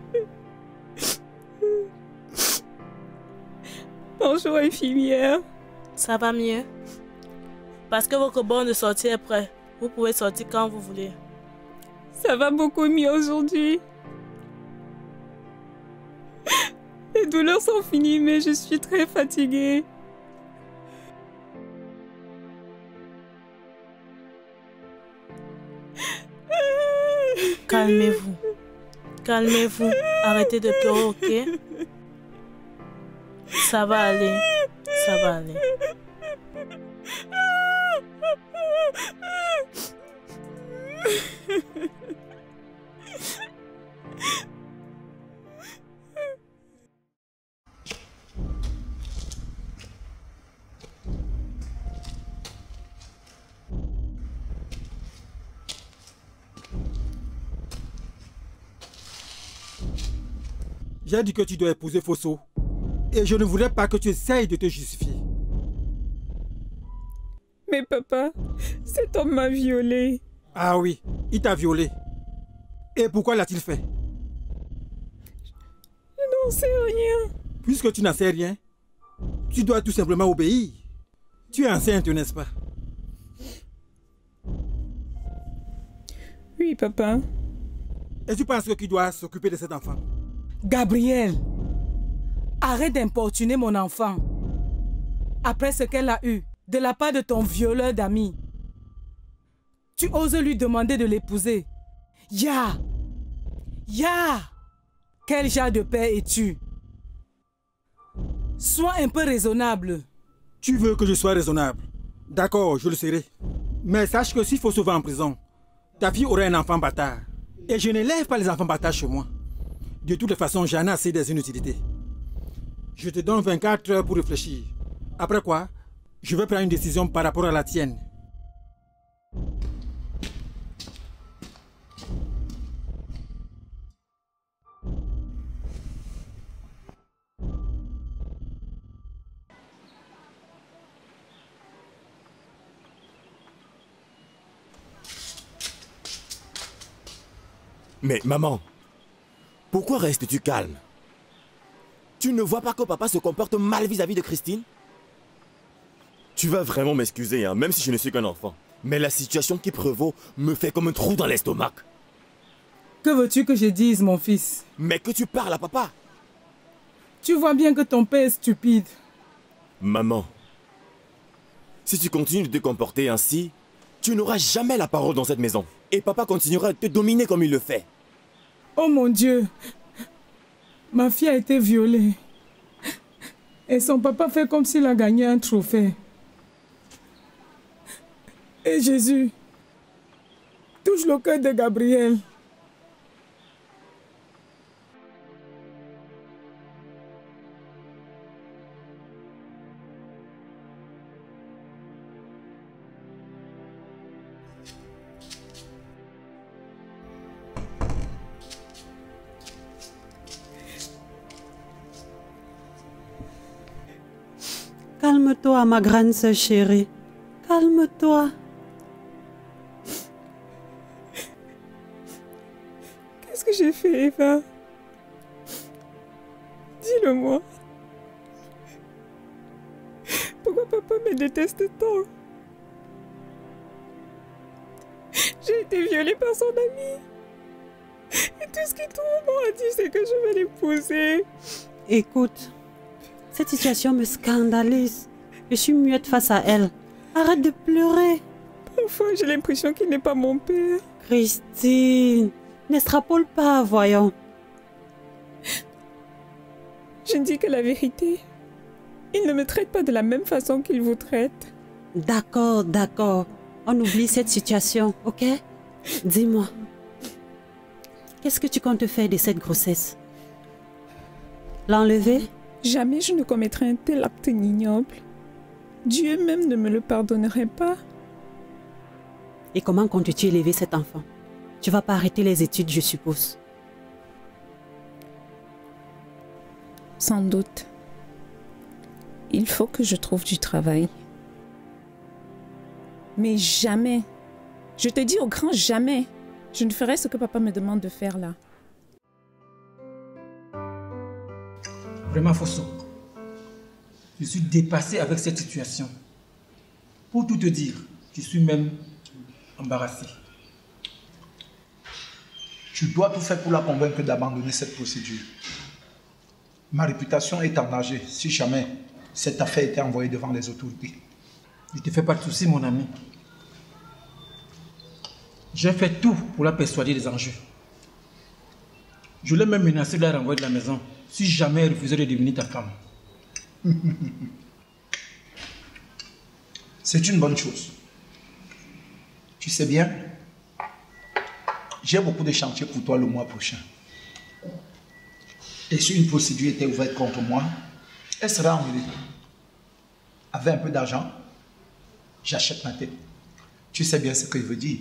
Bonjour, infirmière. Ça va mieux? Parce que votre bon de sortie est prêt. Vous pouvez sortir quand vous voulez. Ça va beaucoup mieux aujourd'hui. Les douleurs sont finies, mais je suis très fatiguée. Calmez-vous. Calmez-vous. Arrêtez de pleurer, ok? Ça va aller. Ça va aller. J'ai dit que tu dois épouser Fosso. Et je ne voudrais pas que tu essayes de te justifier. Mais papa, cet homme m'a violée. Ah oui, il t'a violée. Et pourquoi l'a-t-il fait? Je n'en sais rien. Puisque tu n'en sais rien, tu dois tout simplement obéir. Tu es enceinte, n'est-ce pas? Oui, papa. Et tu penses qu'il doit s'occuper de cet enfant? Gabriel, arrête d'importuner mon enfant. Après ce qu'elle a eu de la part de ton violeur d'amis, tu oses lui demander de l'épouser. Ya! Quel genre de père es-tu? Sois un peu raisonnable. Tu veux que je sois raisonnable? D'accord, je le serai. Mais sache que s'il faut sauver en prison, ta fille aurait un enfant bâtard. Et je n'élève pas les enfants bâtards chez moi. De toutes les façons, j'en ai assez des inutilités. Je te donne 24 heures pour réfléchir. Après quoi, je vais prendre une décision par rapport à la tienne. Mais maman, pourquoi restes-tu calme? Tu ne vois pas que papa se comporte mal vis-à-vis de Christine? Tu vas vraiment m'excuser, hein, même si je ne suis qu'un enfant. Mais la situation qui prévaut me fait comme un trou dans l'estomac. Que veux-tu que je dise, mon fils? Mais que tu parles à papa. Tu vois bien que ton père est stupide. Maman, si tu continues de te comporter ainsi, tu n'auras jamais la parole dans cette maison. Et papa continuera de te dominer comme il le fait. Oh mon Dieu! Ma fille a été violée. Et son papa fait comme s'il a gagné un trophée. Et Jésus touche le cœur de Gabriel. Calme-toi, ma grande sœur chérie. Calme-toi. ça? Dis-le-moi. Pourquoi papa me déteste tant? J'ai été violée par son ami. Et tout ce qu'il m'a dit, c'est que je vais l'épouser. Écoute, cette situation me scandalise. Je suis muette face à elle. Arrête de pleurer. Parfois, j'ai l'impression qu'il n'est pas mon père. Christine, n'extrapole pas, voyons. Je ne dis que la vérité. Il ne me traite pas de la même façon qu'il vous traite. D'accord, d'accord. On oublie cette situation, ok? Dis-moi, qu'est-ce que tu comptes faire de cette grossesse? L'enlever? Jamais je ne commettrai un tel acte ignoble. Dieu même ne me le pardonnerait pas. Et comment comptes-tu élever cet enfant? Tu vas pas arrêter les études, je suppose. Sans doute. Il faut que je trouve du travail. Mais jamais, je te dis au grand jamais, je ne ferai ce que papa me demande de faire là. Vraiment, Fosso, je suis dépassé avec cette situation. Pour tout te dire, je suis même embarrassé. Tu dois tout faire pour la convaincre d'abandonner cette procédure. Ma réputation est en danger si jamais cette affaire était envoyée devant les autorités. Ne te fais pas de soucis, mon ami. J'ai fait tout pour la persuader des enjeux. Je l'ai même menacé de la renvoyer de la maison si jamais elle refusait de devenir ta femme. C'est une bonne chose. Tu sais bien, j'ai beaucoup de chantiers pour toi le mois prochain. Et si une procédure était ouverte contre moi, elle sera annulée. Avec un peu d'argent, j'achète ma tête. Tu sais bien ce que je veux dire.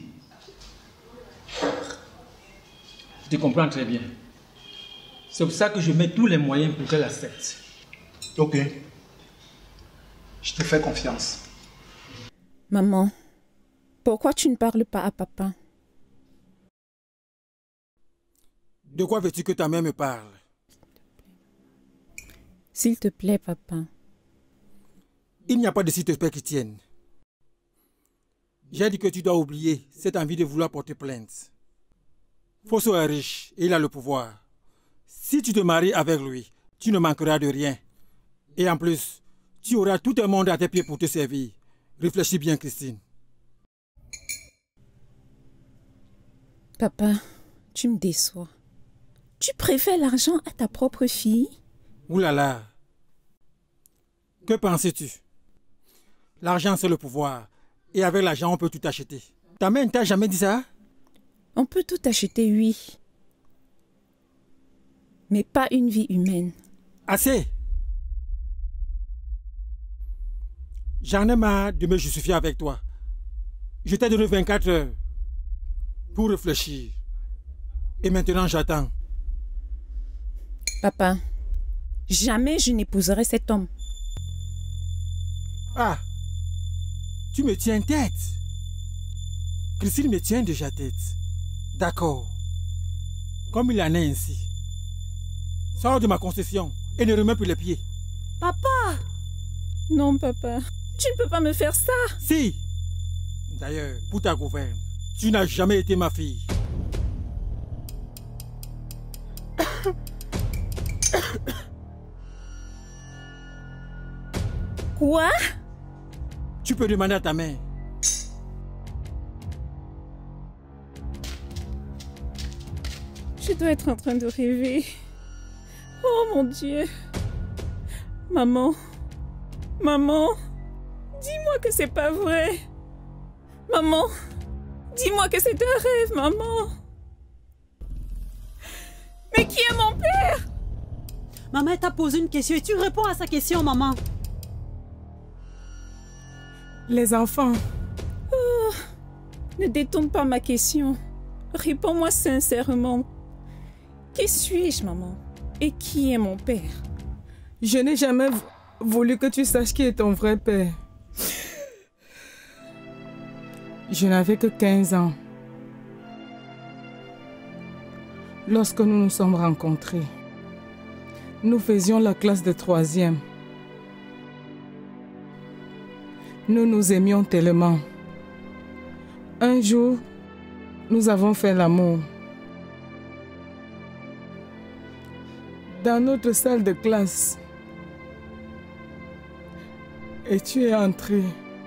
Je te comprends très bien. C'est pour ça que je mets tous les moyens pour qu'elle accepte. Ok. Je te fais confiance. Maman, pourquoi tu ne parles pas à papa? De quoi veux-tu que ta mère me parle? S'il te plaît, papa. Il n'y a pas de s'il te plaît qui tienne. J'ai dit que tu dois oublier cette envie de vouloir porter plainte. Fosso est riche et il a le pouvoir. Si tu te maries avec lui, tu ne manqueras de rien. Et en plus, tu auras tout un monde à tes pieds pour te servir. Réfléchis bien, Christine. Papa, tu me déçois. Tu préfères l'argent à ta propre fille? Ouh là là. Que pensais-tu? L'argent, c'est le pouvoir. Et avec l'argent, on peut tout acheter. Ta mère ne t'a jamais dit ça? On peut tout acheter, oui. Mais pas une vie humaine. Assez. J'en ai marre de me justifier avec toi. Je t'ai donné 24 heures pour réfléchir. Et maintenant, j'attends. Papa, jamais je n'épouserai cet homme. Ah, tu me tiens tête. Christine me tient déjà tête. D'accord. Comme il en est ainsi. Sors de ma concession et ne remets plus les pieds. Papa! Non, papa. Tu ne peux pas me faire ça. Si. D'ailleurs, pour ta gouverne, tu n'as jamais été ma fille. Quoi? Tu peux demander à ta mère. Je dois être en train de rêver. Oh mon Dieu. Maman. Maman. Dis-moi que c'est pas vrai. Maman. Dis-moi que c'est un rêve, maman. Mais qui est mon père? Maman t'a posé une question et tu réponds à sa question, maman. Les enfants. Oh, ne détourne pas ma question. Réponds-moi sincèrement. Qui suis-je, maman? Et qui est mon père? Je n'ai jamais voulu que tu saches qui est ton vrai père. Je n'avais que 15 ans. Lorsque nous nous sommes rencontrés, nous faisions la classe de 3e. Nous nous aimions tellement. Un jour, nous avons fait l'amour. Dans notre salle de classe. Et tu es entré.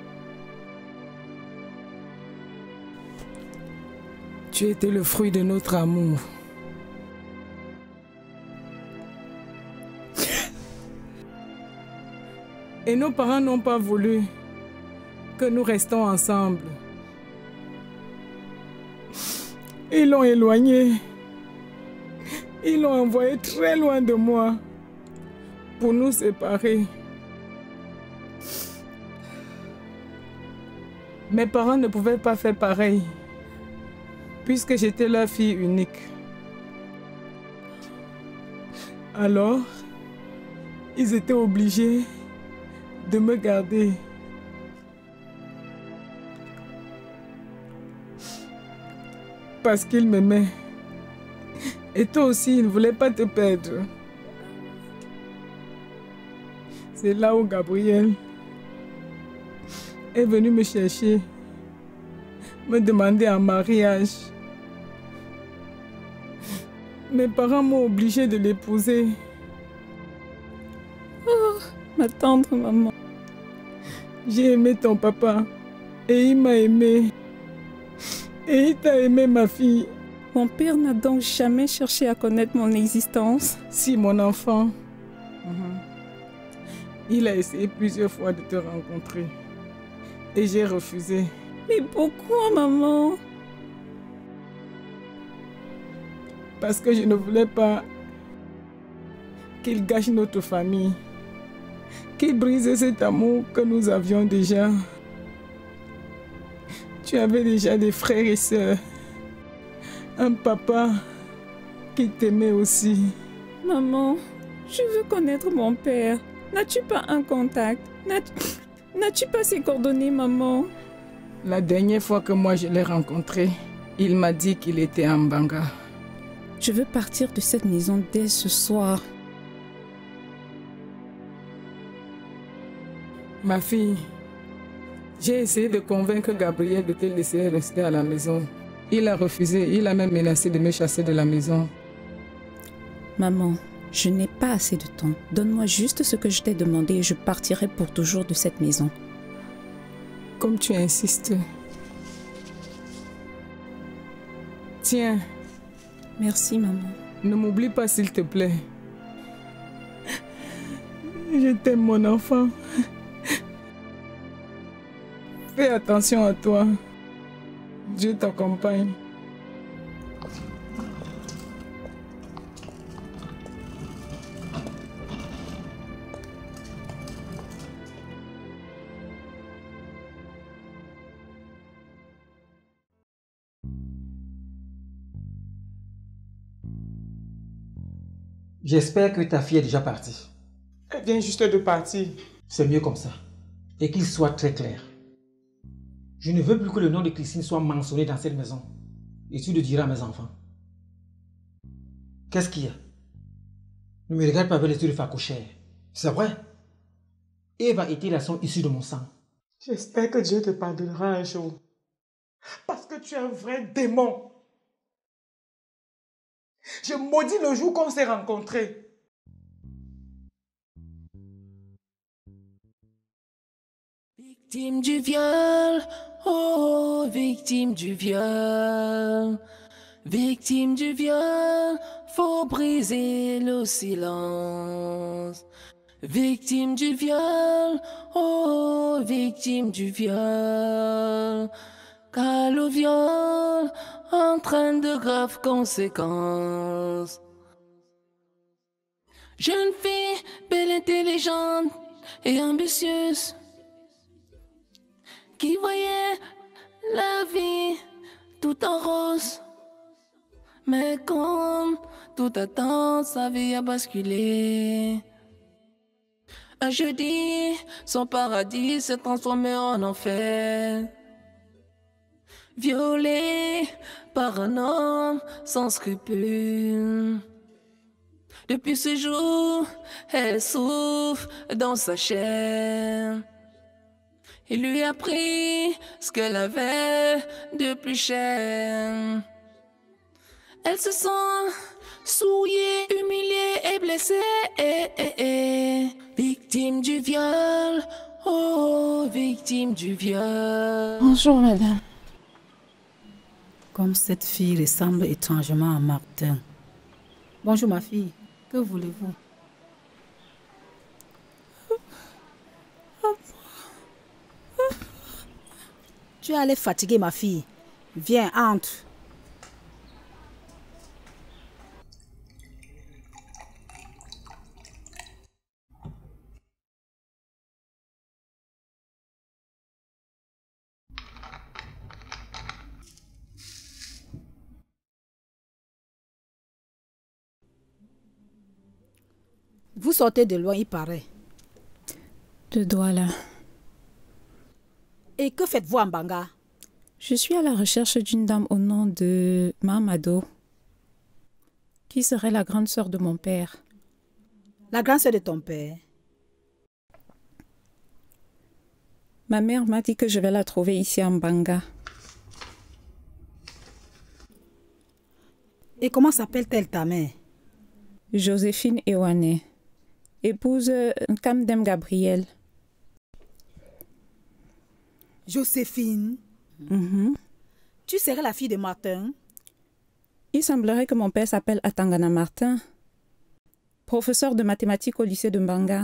Tu étais le fruit de notre amour. Et nos parents n'ont pas voulu que nous restions ensemble. Ils l'ont éloigné. Ils l'ont envoyé très loin de moi pour nous séparer. Mes parents ne pouvaient pas faire pareil puisque j'étais leur fille unique. Alors, ils étaient obligés de me garder. Parce qu'ils m'aimaient. Et toi aussi, ils ne voulaient pas te perdre. C'est là où Gabriel est venu me chercher, me demander en mariage. Mes parents m'ont obligé de l'épouser. Oh, ma tendre maman. J'ai aimé ton papa et il m'a aimé. Et il t'a aimé, ma fille. Mon père n'a donc jamais cherché à connaître mon existence. Si, mon enfant. Il a essayé plusieurs fois de te rencontrer. Et j'ai refusé. Mais pourquoi, maman? Parce que je ne voulais pas qu'il gâche notre famille. Qu'il brise cet amour que nous avions déjà. Tu avais déjà des frères et sœurs. Un papa qui t'aimait aussi. Maman, je veux connaître mon père. N'as-tu pas un contact? N'as-tu pas ses coordonnées, maman? La dernière fois que moi je l'ai rencontré, il m'a dit qu'il était en Banga. Je veux partir de cette maison dès ce soir. Ma fille, j'ai essayé de convaincre Gabriel de te laisser rester à la maison. Il a refusé, il a même menacé de me chasser de la maison. Maman, je n'ai pas assez de temps. Donne-moi juste ce que je t'ai demandé et je partirai pour toujours de cette maison. Comme tu insistes. Tiens. Merci, maman. Ne m'oublie pas, s'il te plaît. Je t'aime, mon enfant. Fais attention à toi. Dieu t'accompagne. J'espère que ta fille est déjà partie. Elle vient juste de partir. C'est mieux comme ça. Et qu'il soit très clair. Je ne veux plus que le nom de Christine soit mentionné dans cette maison. Et tu le diras à mes enfants. Qu'est-ce qu'il y a? Ne me regarde pas avec les yeux de facochère. C'est vrai. Eva était la son issue de mon sang. J'espère que Dieu te pardonnera un jour. Parce que tu es un vrai démon. Je maudis le jour qu'on s'est rencontrés. Victime du viol, oh, victime du viol. Victime du viol, faut briser le silence. Victime du viol, oh, victime du viol. Car le viol entraîne de graves conséquences. Jeune fille, belle, intelligente et ambitieuse, qui voyait la vie tout en rose. Mais quand tout attend, sa vie a basculé. Un jeudi, son paradis s'est transformé en enfer. violée par un homme sans scrupules. Depuis ce jour, elle souffre dans sa chair. Il lui a pris ce qu'elle avait de plus cher. Elle se sent souillée, humiliée et blessée. Victime du viol, oh, victime du viol. Bonjour, madame. Comme cette fille ressemble étrangement à Martin. Bonjour, ma fille. Que voulez-vous? Tu es allée fatiguer, ma fille. Viens, entre. Vous sortez de loin, il paraît. De Douala. Et que faites-vous en Banga? Je suis à la recherche d'une dame au nom de Mamado, qui serait la grande sœur de mon père. La grande sœur de ton père? Ma mère m'a dit que je vais la trouver ici en Banga. Et comment s'appelle-t-elle ta mère? Joséphine Ewane, épouse Kamdem Gabriel. Joséphine? Tu serais la fille de Martin? Il semblerait que mon père s'appelle Atangana Martin, professeur de mathématiques au lycée de Mbanga.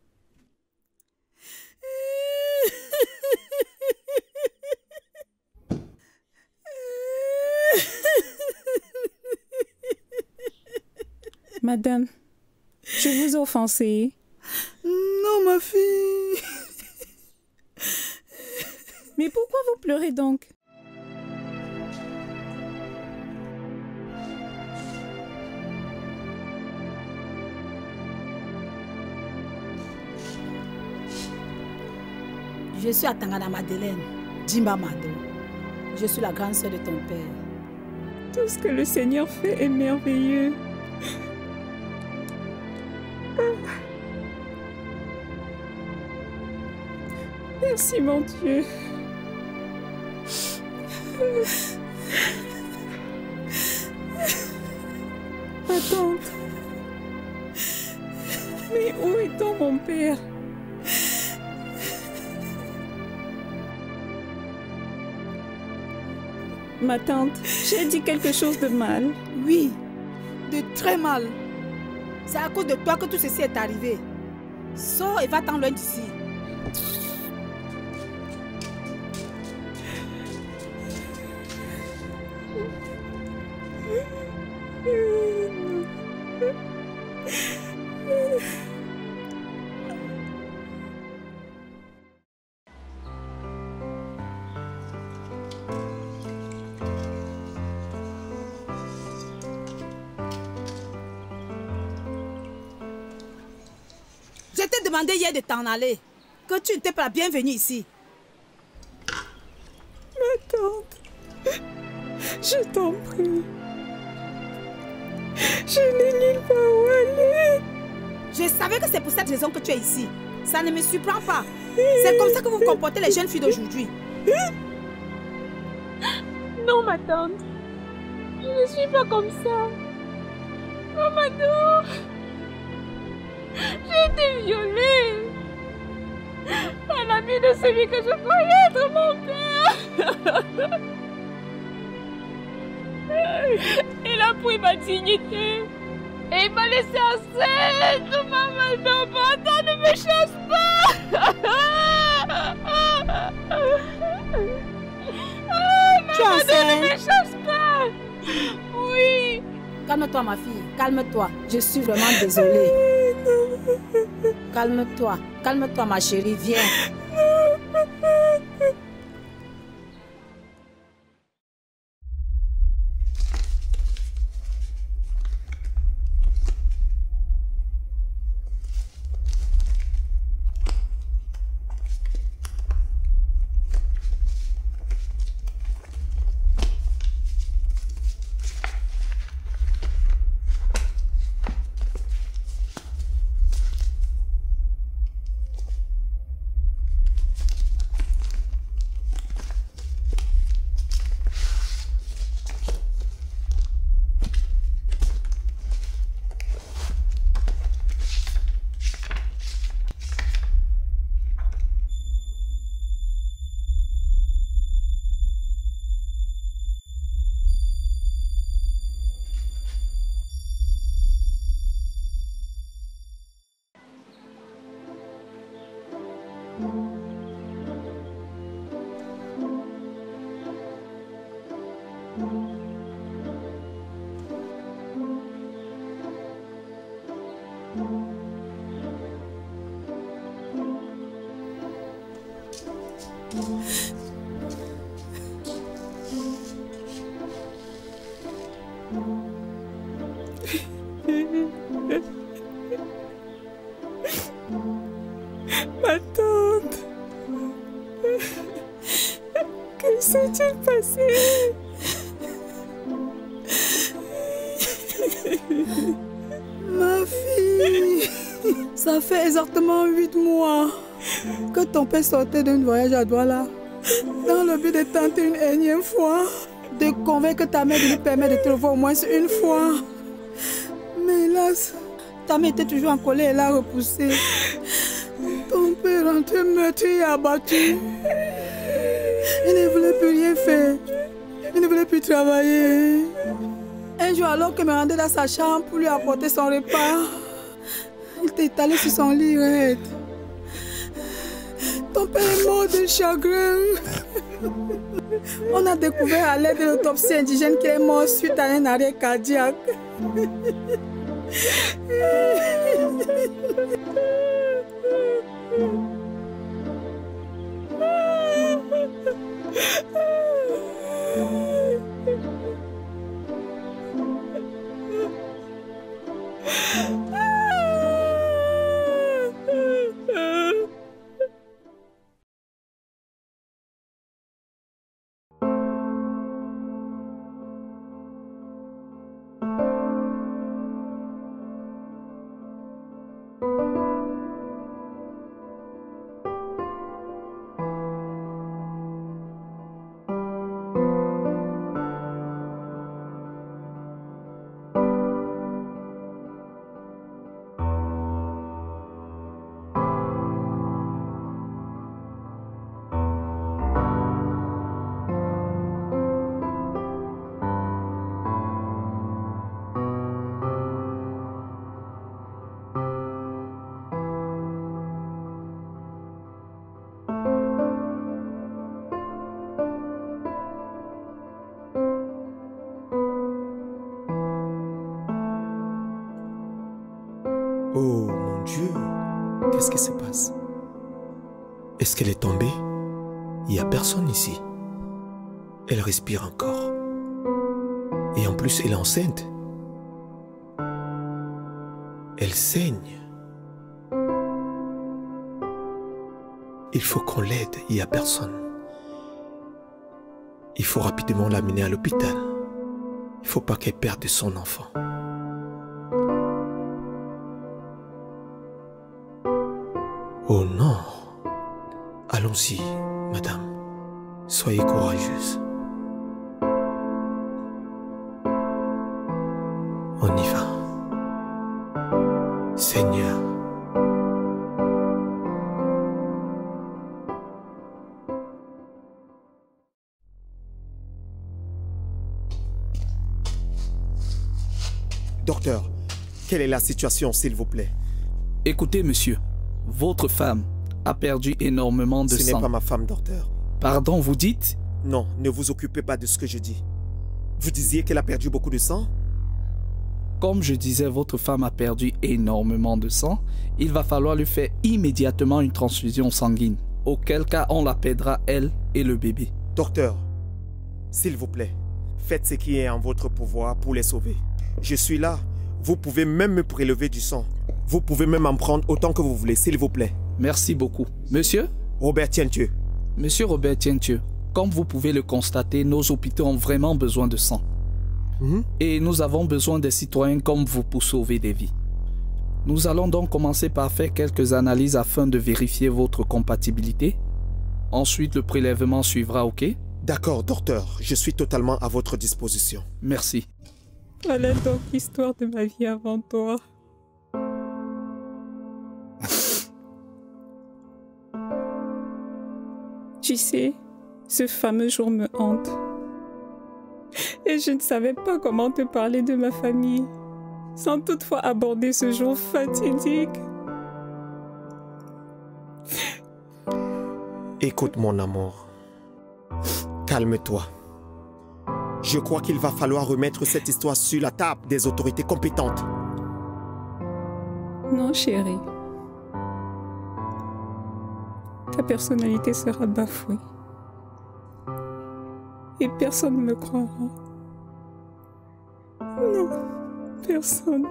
Madame, je vous ai offensé. Non, ma fille. Mais pourquoi vous pleurez donc? Je suis Atangana Madeleine, Jimba Mado. Je suis la grande sœur de ton père. Tout ce que le Seigneur fait est merveilleux. Merci, mon Dieu. Ma tante. Mais où est donc mon père? Ma tante, j'ai dit quelque chose de mal. Oui, de très mal. C'est à cause de toi que tout ceci est arrivé. Sors et va-t'en loin d'ici. Je t'ai demandé hier de t'en aller, que tu n'étais pas la bienvenue ici. Ma tante, je t'en prie. Je n'ai nulle part où aller. Je savais que c'est pour cette raison que tu es ici. Ça ne me surprend pas. C'est comme ça que vous vous comportez les jeunes filles d'aujourd'hui. Non, ma tante. Je ne suis pas comme ça. Mamadou. J'ai été violée par l'ami de celui que je croyais être mon père. Il a pris ma dignité et il m'a laissé enceinte. Mamadou, pardon, ne me chasse pas. Mamadou, ne me chasse pas. Oui. Calme-toi, ma fille. Calme-toi. Je suis vraiment désolée. Calme-toi. Calme-toi, ma chérie. Viens. Ma tante, que s'est-il passé? Ma fille, ça fait exactement 8 mois que ton père sortait d'un voyage à Douala dans le but de tenter une énième fois de convaincre ta mère de lui permettre de te revoir au moins une fois. Mais hélas, ta mère était toujours en colère et l'a repoussé. Ton père rentré meurtri et abattu. Il ne voulait plus rien faire. Il ne voulait plus travailler. Un jour, alors que me rendait dans sa chambre pour lui apporter son repas, il t'est étalé sur son lit raide. Ton père est mort de chagrin. On a découvert à l'aide de l'autopsie indigène qu'il est mort suite à un arrêt cardiaque. Oh mon Dieu, qu'est-ce qui se passe? Est-ce qu'elle est tombée? Il n'y a personne ici. Elle respire encore. Et en plus, elle est enceinte. Elle saigne. Il faut qu'on l'aide, il n'y a personne. Il faut rapidement l'amener à l'hôpital. Il ne faut pas qu'elle perde son enfant. Oh non! Allons-y, madame. Soyez courageuse. On y va. Seigneur. Docteur, quelle est la situation, s'il vous plaît? Écoutez, monsieur. Votre femme a perdu énormément de sang. Ce n'est pas ma femme, docteur. Pardon, vous dites? Non, ne vous occupez pas de ce que je dis. Vous disiez qu'elle a perdu beaucoup de sang? Comme je disais, votre femme a perdu énormément de sang. Il va falloir lui faire immédiatement une transfusion sanguine. Auquel cas, on la perdra, elle et le bébé. Docteur, s'il vous plaît, faites ce qui est en votre pouvoir pour les sauver. Je suis là. Vous pouvez même me prélever du sang. Vous pouvez même en prendre autant que vous voulez, s'il vous plaît. Merci beaucoup. Monsieur? Robert Tientieux. Monsieur Robert Tientieux, comme vous pouvez le constater, nos hôpitaux ont vraiment besoin de sang. Et nous avons besoin des citoyens comme vous pour sauver des vies. Nous allons donc commencer par faire quelques analyses afin de vérifier votre compatibilité. Ensuite, le prélèvement suivra, ok? D'accord, docteur. Je suis totalement à votre disposition. Merci. Voilà donc l'histoire de ma vie avant toi. Tu sais, ce fameux jour me hante. Et je ne savais pas comment te parler de ma famille, sans toutefois aborder ce jour fatidique. Écoute mon amour. Calme-toi. Je crois qu'il va falloir remettre cette histoire sur la table des autorités compétentes. Non, chérie. Ta personnalité sera bafouée. Et personne ne me croira. Non, personne.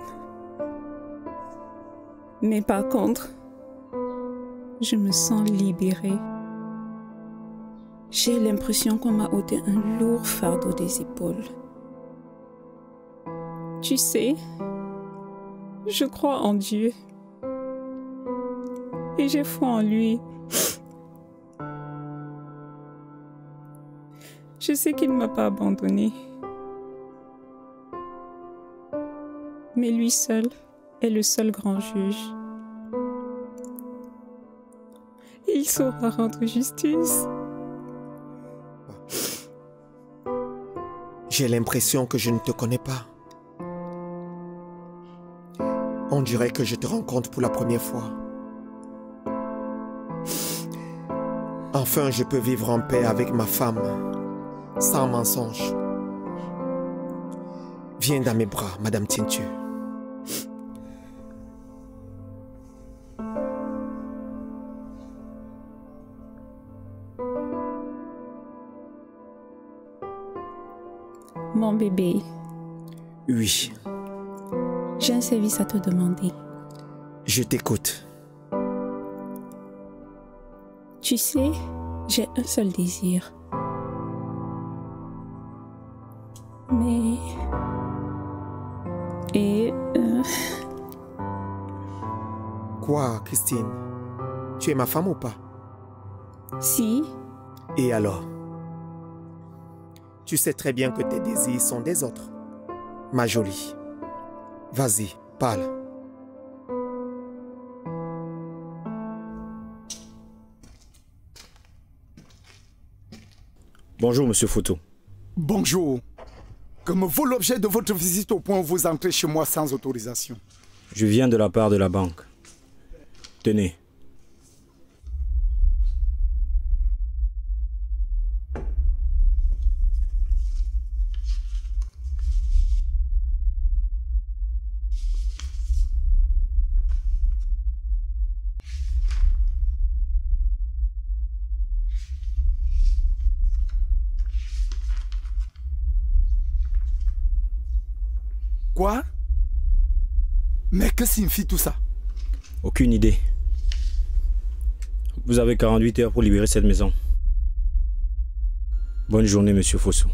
Mais par contre, je me sens libérée. J'ai l'impression qu'on m'a ôté un lourd fardeau des épaules. Tu sais, je crois en Dieu. Et j'ai foi en lui. Je sais qu'il ne m'a pas abandonnée. Mais lui seul est le seul grand juge. Il saura rendre justice. J'ai l'impression que je ne te connais pas. On dirait que je te rencontre pour la première fois. Enfin, je peux vivre en paix avec ma femme, sans mensonge. Viens dans mes bras, Madame Tientu. Mon bébé. Oui. J'ai un service à te demander. Je t'écoute. Tu sais, j'ai un seul désir. Mais... Quoi, Christine? Tu es ma femme ou pas? Si. Et alors? Tu sais très bien que tes désirs sont des autres. Ma jolie. Vas-y, parle. Bonjour, monsieur Photo. Bonjour. Que me vaut l'objet de votre visite au point où vous entrez chez moi sans autorisation? Je viens de la part de la banque. Tenez. Quoi? Mais que signifie tout ça? Aucune idée. Vous avez 48 heures pour libérer cette maison. Bonne journée, monsieur Fosso.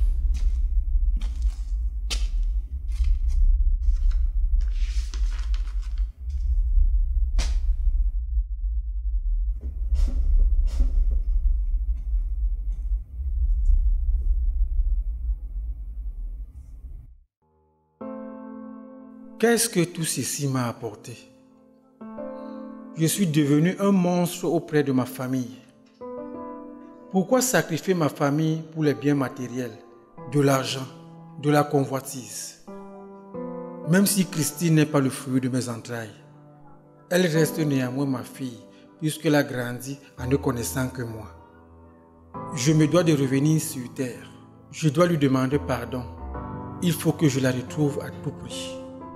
Qu'est-ce que tout ceci m'a apporté? Je suis devenu un monstre auprès de ma famille. Pourquoi sacrifier ma famille pour les biens matériels, de l'argent, de la convoitise? Même si Christine n'est pas le fruit de mes entrailles, elle reste néanmoins ma fille, puisqu'elle a grandi en ne connaissant que moi. Je me dois de revenir sur terre. Je dois lui demander pardon. Il faut que je la retrouve à tout prix.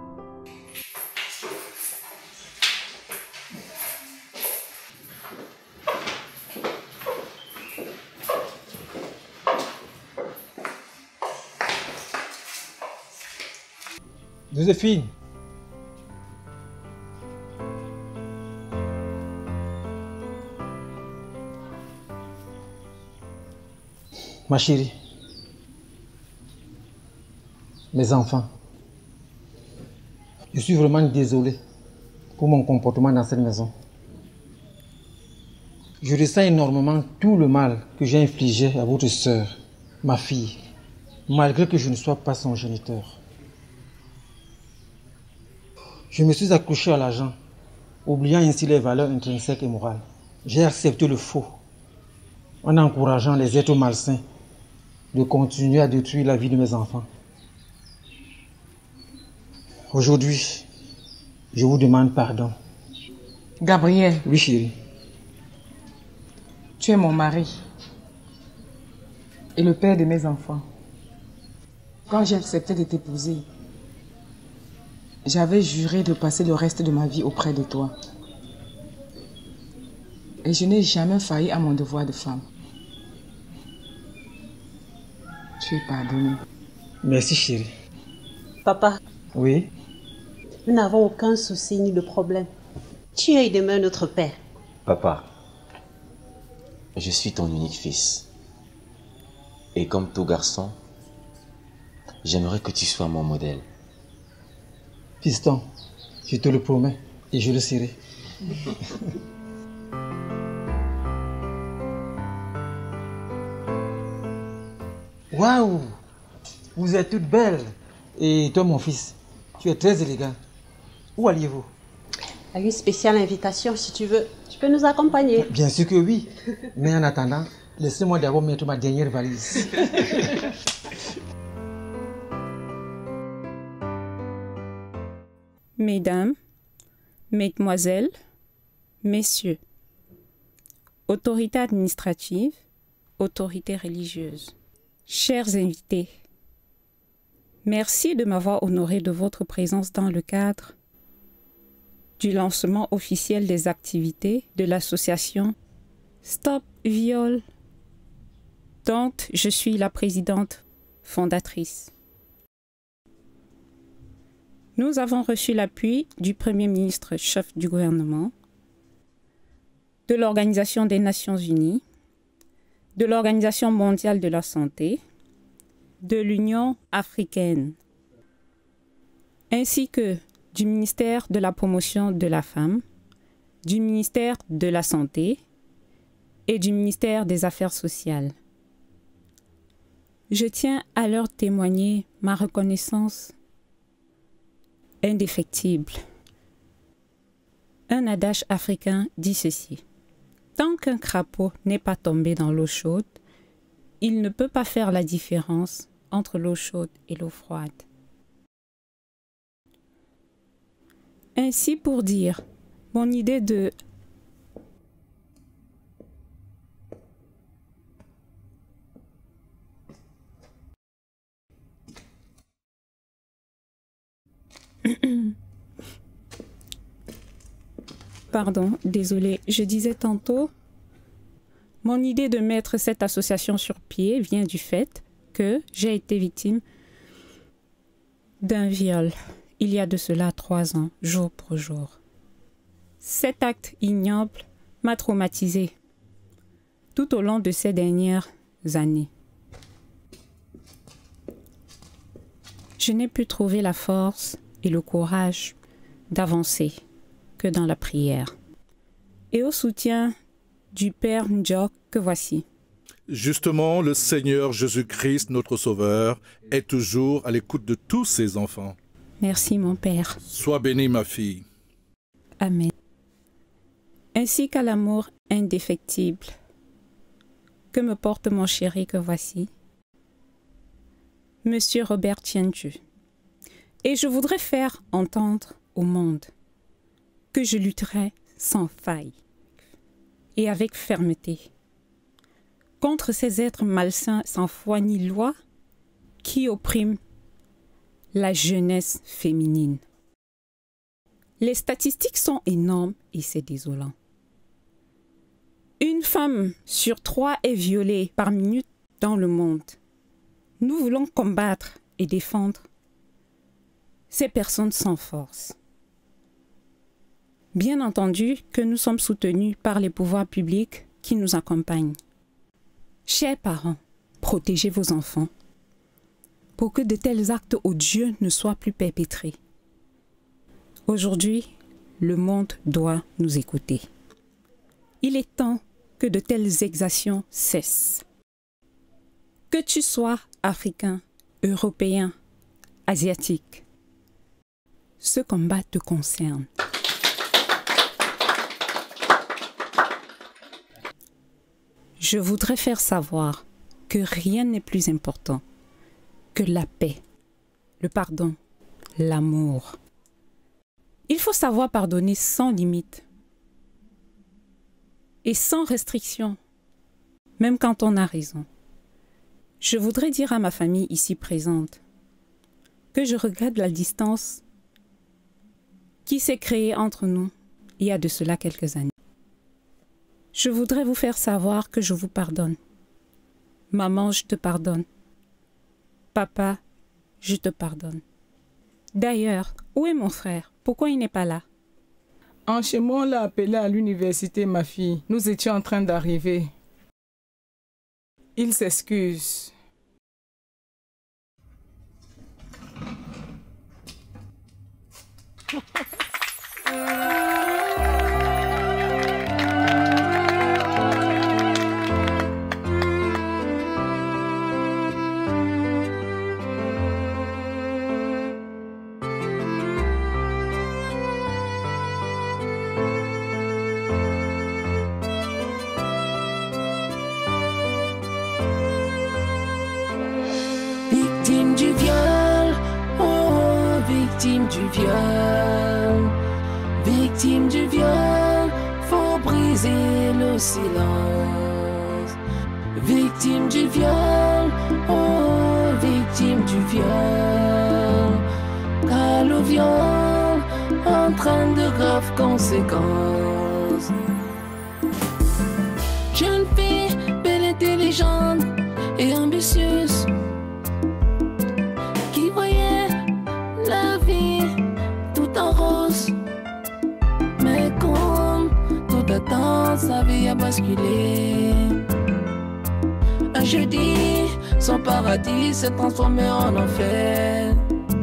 Joséphine. Ma chérie. Mes enfants. Je suis vraiment désolé pour mon comportement dans cette maison. Je ressens énormément tout le mal que j'ai infligé à votre sœur, ma fille, malgré que je ne sois pas son géniteur. Je me suis accroché à l'argent, oubliant ainsi les valeurs intrinsèques et morales. J'ai accepté le faux, en encourageant les êtres malsains de continuer à détruire la vie de mes enfants. Aujourd'hui, je vous demande pardon. Gabriel. Oui, chérie. Tu es mon mari et le père de mes enfants. Quand j'ai accepté de t'épouser, j'avais juré de passer le reste de ma vie auprès de toi. Et je n'ai jamais failli à mon devoir de femme. Tu es pardonné. Merci, chérie. Papa. Oui? Nous n'avons aucun souci ni de problème. Tu es et demeures notre père. Papa, je suis ton unique fils. Et comme tout garçon, j'aimerais que tu sois mon modèle. Fiston, je te le promets et je le serai. Waouh! Vous êtes toutes belles. Et toi, mon fils, tu es très élégant. Où alliez-vous? À une spéciale invitation, si tu veux. Tu peux nous accompagner? Bien sûr que oui. Mais en attendant, laissez-moi d'abord mettre ma dernière valise. Mesdames, Mesdemoiselles, Messieurs, autorité administrative, autorité religieuse, chers invités, merci de m'avoir honoré de votre présence dans le cadre du lancement officiel des activités de l'association Stop Viol, dont je suis la présidente fondatrice. Nous avons reçu l'appui du Premier ministre chef du gouvernement, de l'Organisation des Nations Unies, de l'Organisation mondiale de la santé, de l'Union africaine, ainsi que du ministère de la promotion de la femme, du ministère de la santé et du ministère des Affaires sociales. Je tiens à leur témoigner ma reconnaissance indéfectible. Un adage africain dit ceci: tant qu'un crapaud n'est pas tombé dans l'eau chaude, il ne peut pas faire la différence entre l'eau chaude et l'eau froide. Ainsi pour dire, mon idée de Pardon, désolé, je disais tantôt, mon idée de mettre cette association sur pied vient du fait que j'ai été victime d'un viol il y a de cela 3 ans, jour pour jour. Cet acte ignoble m'a traumatisée tout au long de ces dernières années. Je n'ai pu trouver la force et le courage d'avancer que dans la prière et au soutien du Père Ndjok que voici. Justement, le Seigneur Jésus-Christ, notre Sauveur, est toujours à l'écoute de tous ses enfants. Merci mon Père. Sois bénie ma fille. Amen. Ainsi qu'à l'amour indéfectible que me porte mon chéri que voici, Monsieur Robert Tientu. Et je voudrais faire entendre au monde que je lutterai sans faille et avec fermeté contre ces êtres malsains sans foi ni loi qui oppriment la jeunesse féminine. Les statistiques sont énormes et c'est désolant. Une femme sur 3 est violée par minute dans le monde. Nous voulons combattre et défendre ces personnes sans force. Bien entendu que nous sommes soutenus par les pouvoirs publics qui nous accompagnent. Chers parents, protégez vos enfants pour que de tels actes odieux ne soient plus perpétrés. Aujourd'hui, le monde doit nous écouter. Il est temps que de telles exactions cessent. Que tu sois africain, européen, asiatique, ce combat te concerne. Je voudrais faire savoir que rien n'est plus important que la paix, le pardon, l'amour. Il faut savoir pardonner sans limite et sans restriction même quand on a raison. Je voudrais dire à ma famille ici présente que je regrette la distance qui s'est créée entre nous il y a de cela quelques années. Je voudrais vous faire savoir que je vous pardonne. Maman, je te pardonne. Papa, je te pardonne. D'ailleurs, où est mon frère? Pourquoi il n'est pas là? Anchemon l'a appelé à l'université, ma fille. Nous étions en train d'arriver. Il s'excuse. Victime du viol, oh, victime du viol. Victime du viol, faut briser le silence. Victime du viol, oh, victime du viol. Car le viol entraîne de graves conséquences. Jeune fille, belle, intelligente et ambitieuse, qui voyait la vie tout en rose. Mais comme tout attend, sa vie a basculé. Un jeudi, son paradis s'est transformé en enfer.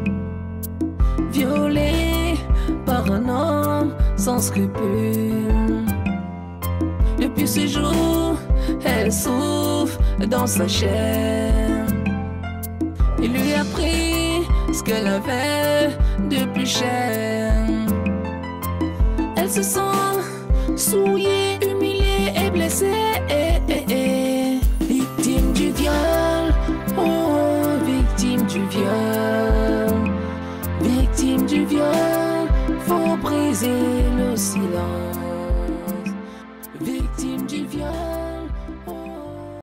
Violée par un homme sans scrupules. Depuis ce jour, elle souffre dans sa chair. Il lui a pris ce qu'elle avait de plus cher. Elle se sent souillée, humiliée et blessée. Victime du viol, oh, victime du viol. Victime du viol, faut briser le silence. Victime du viol.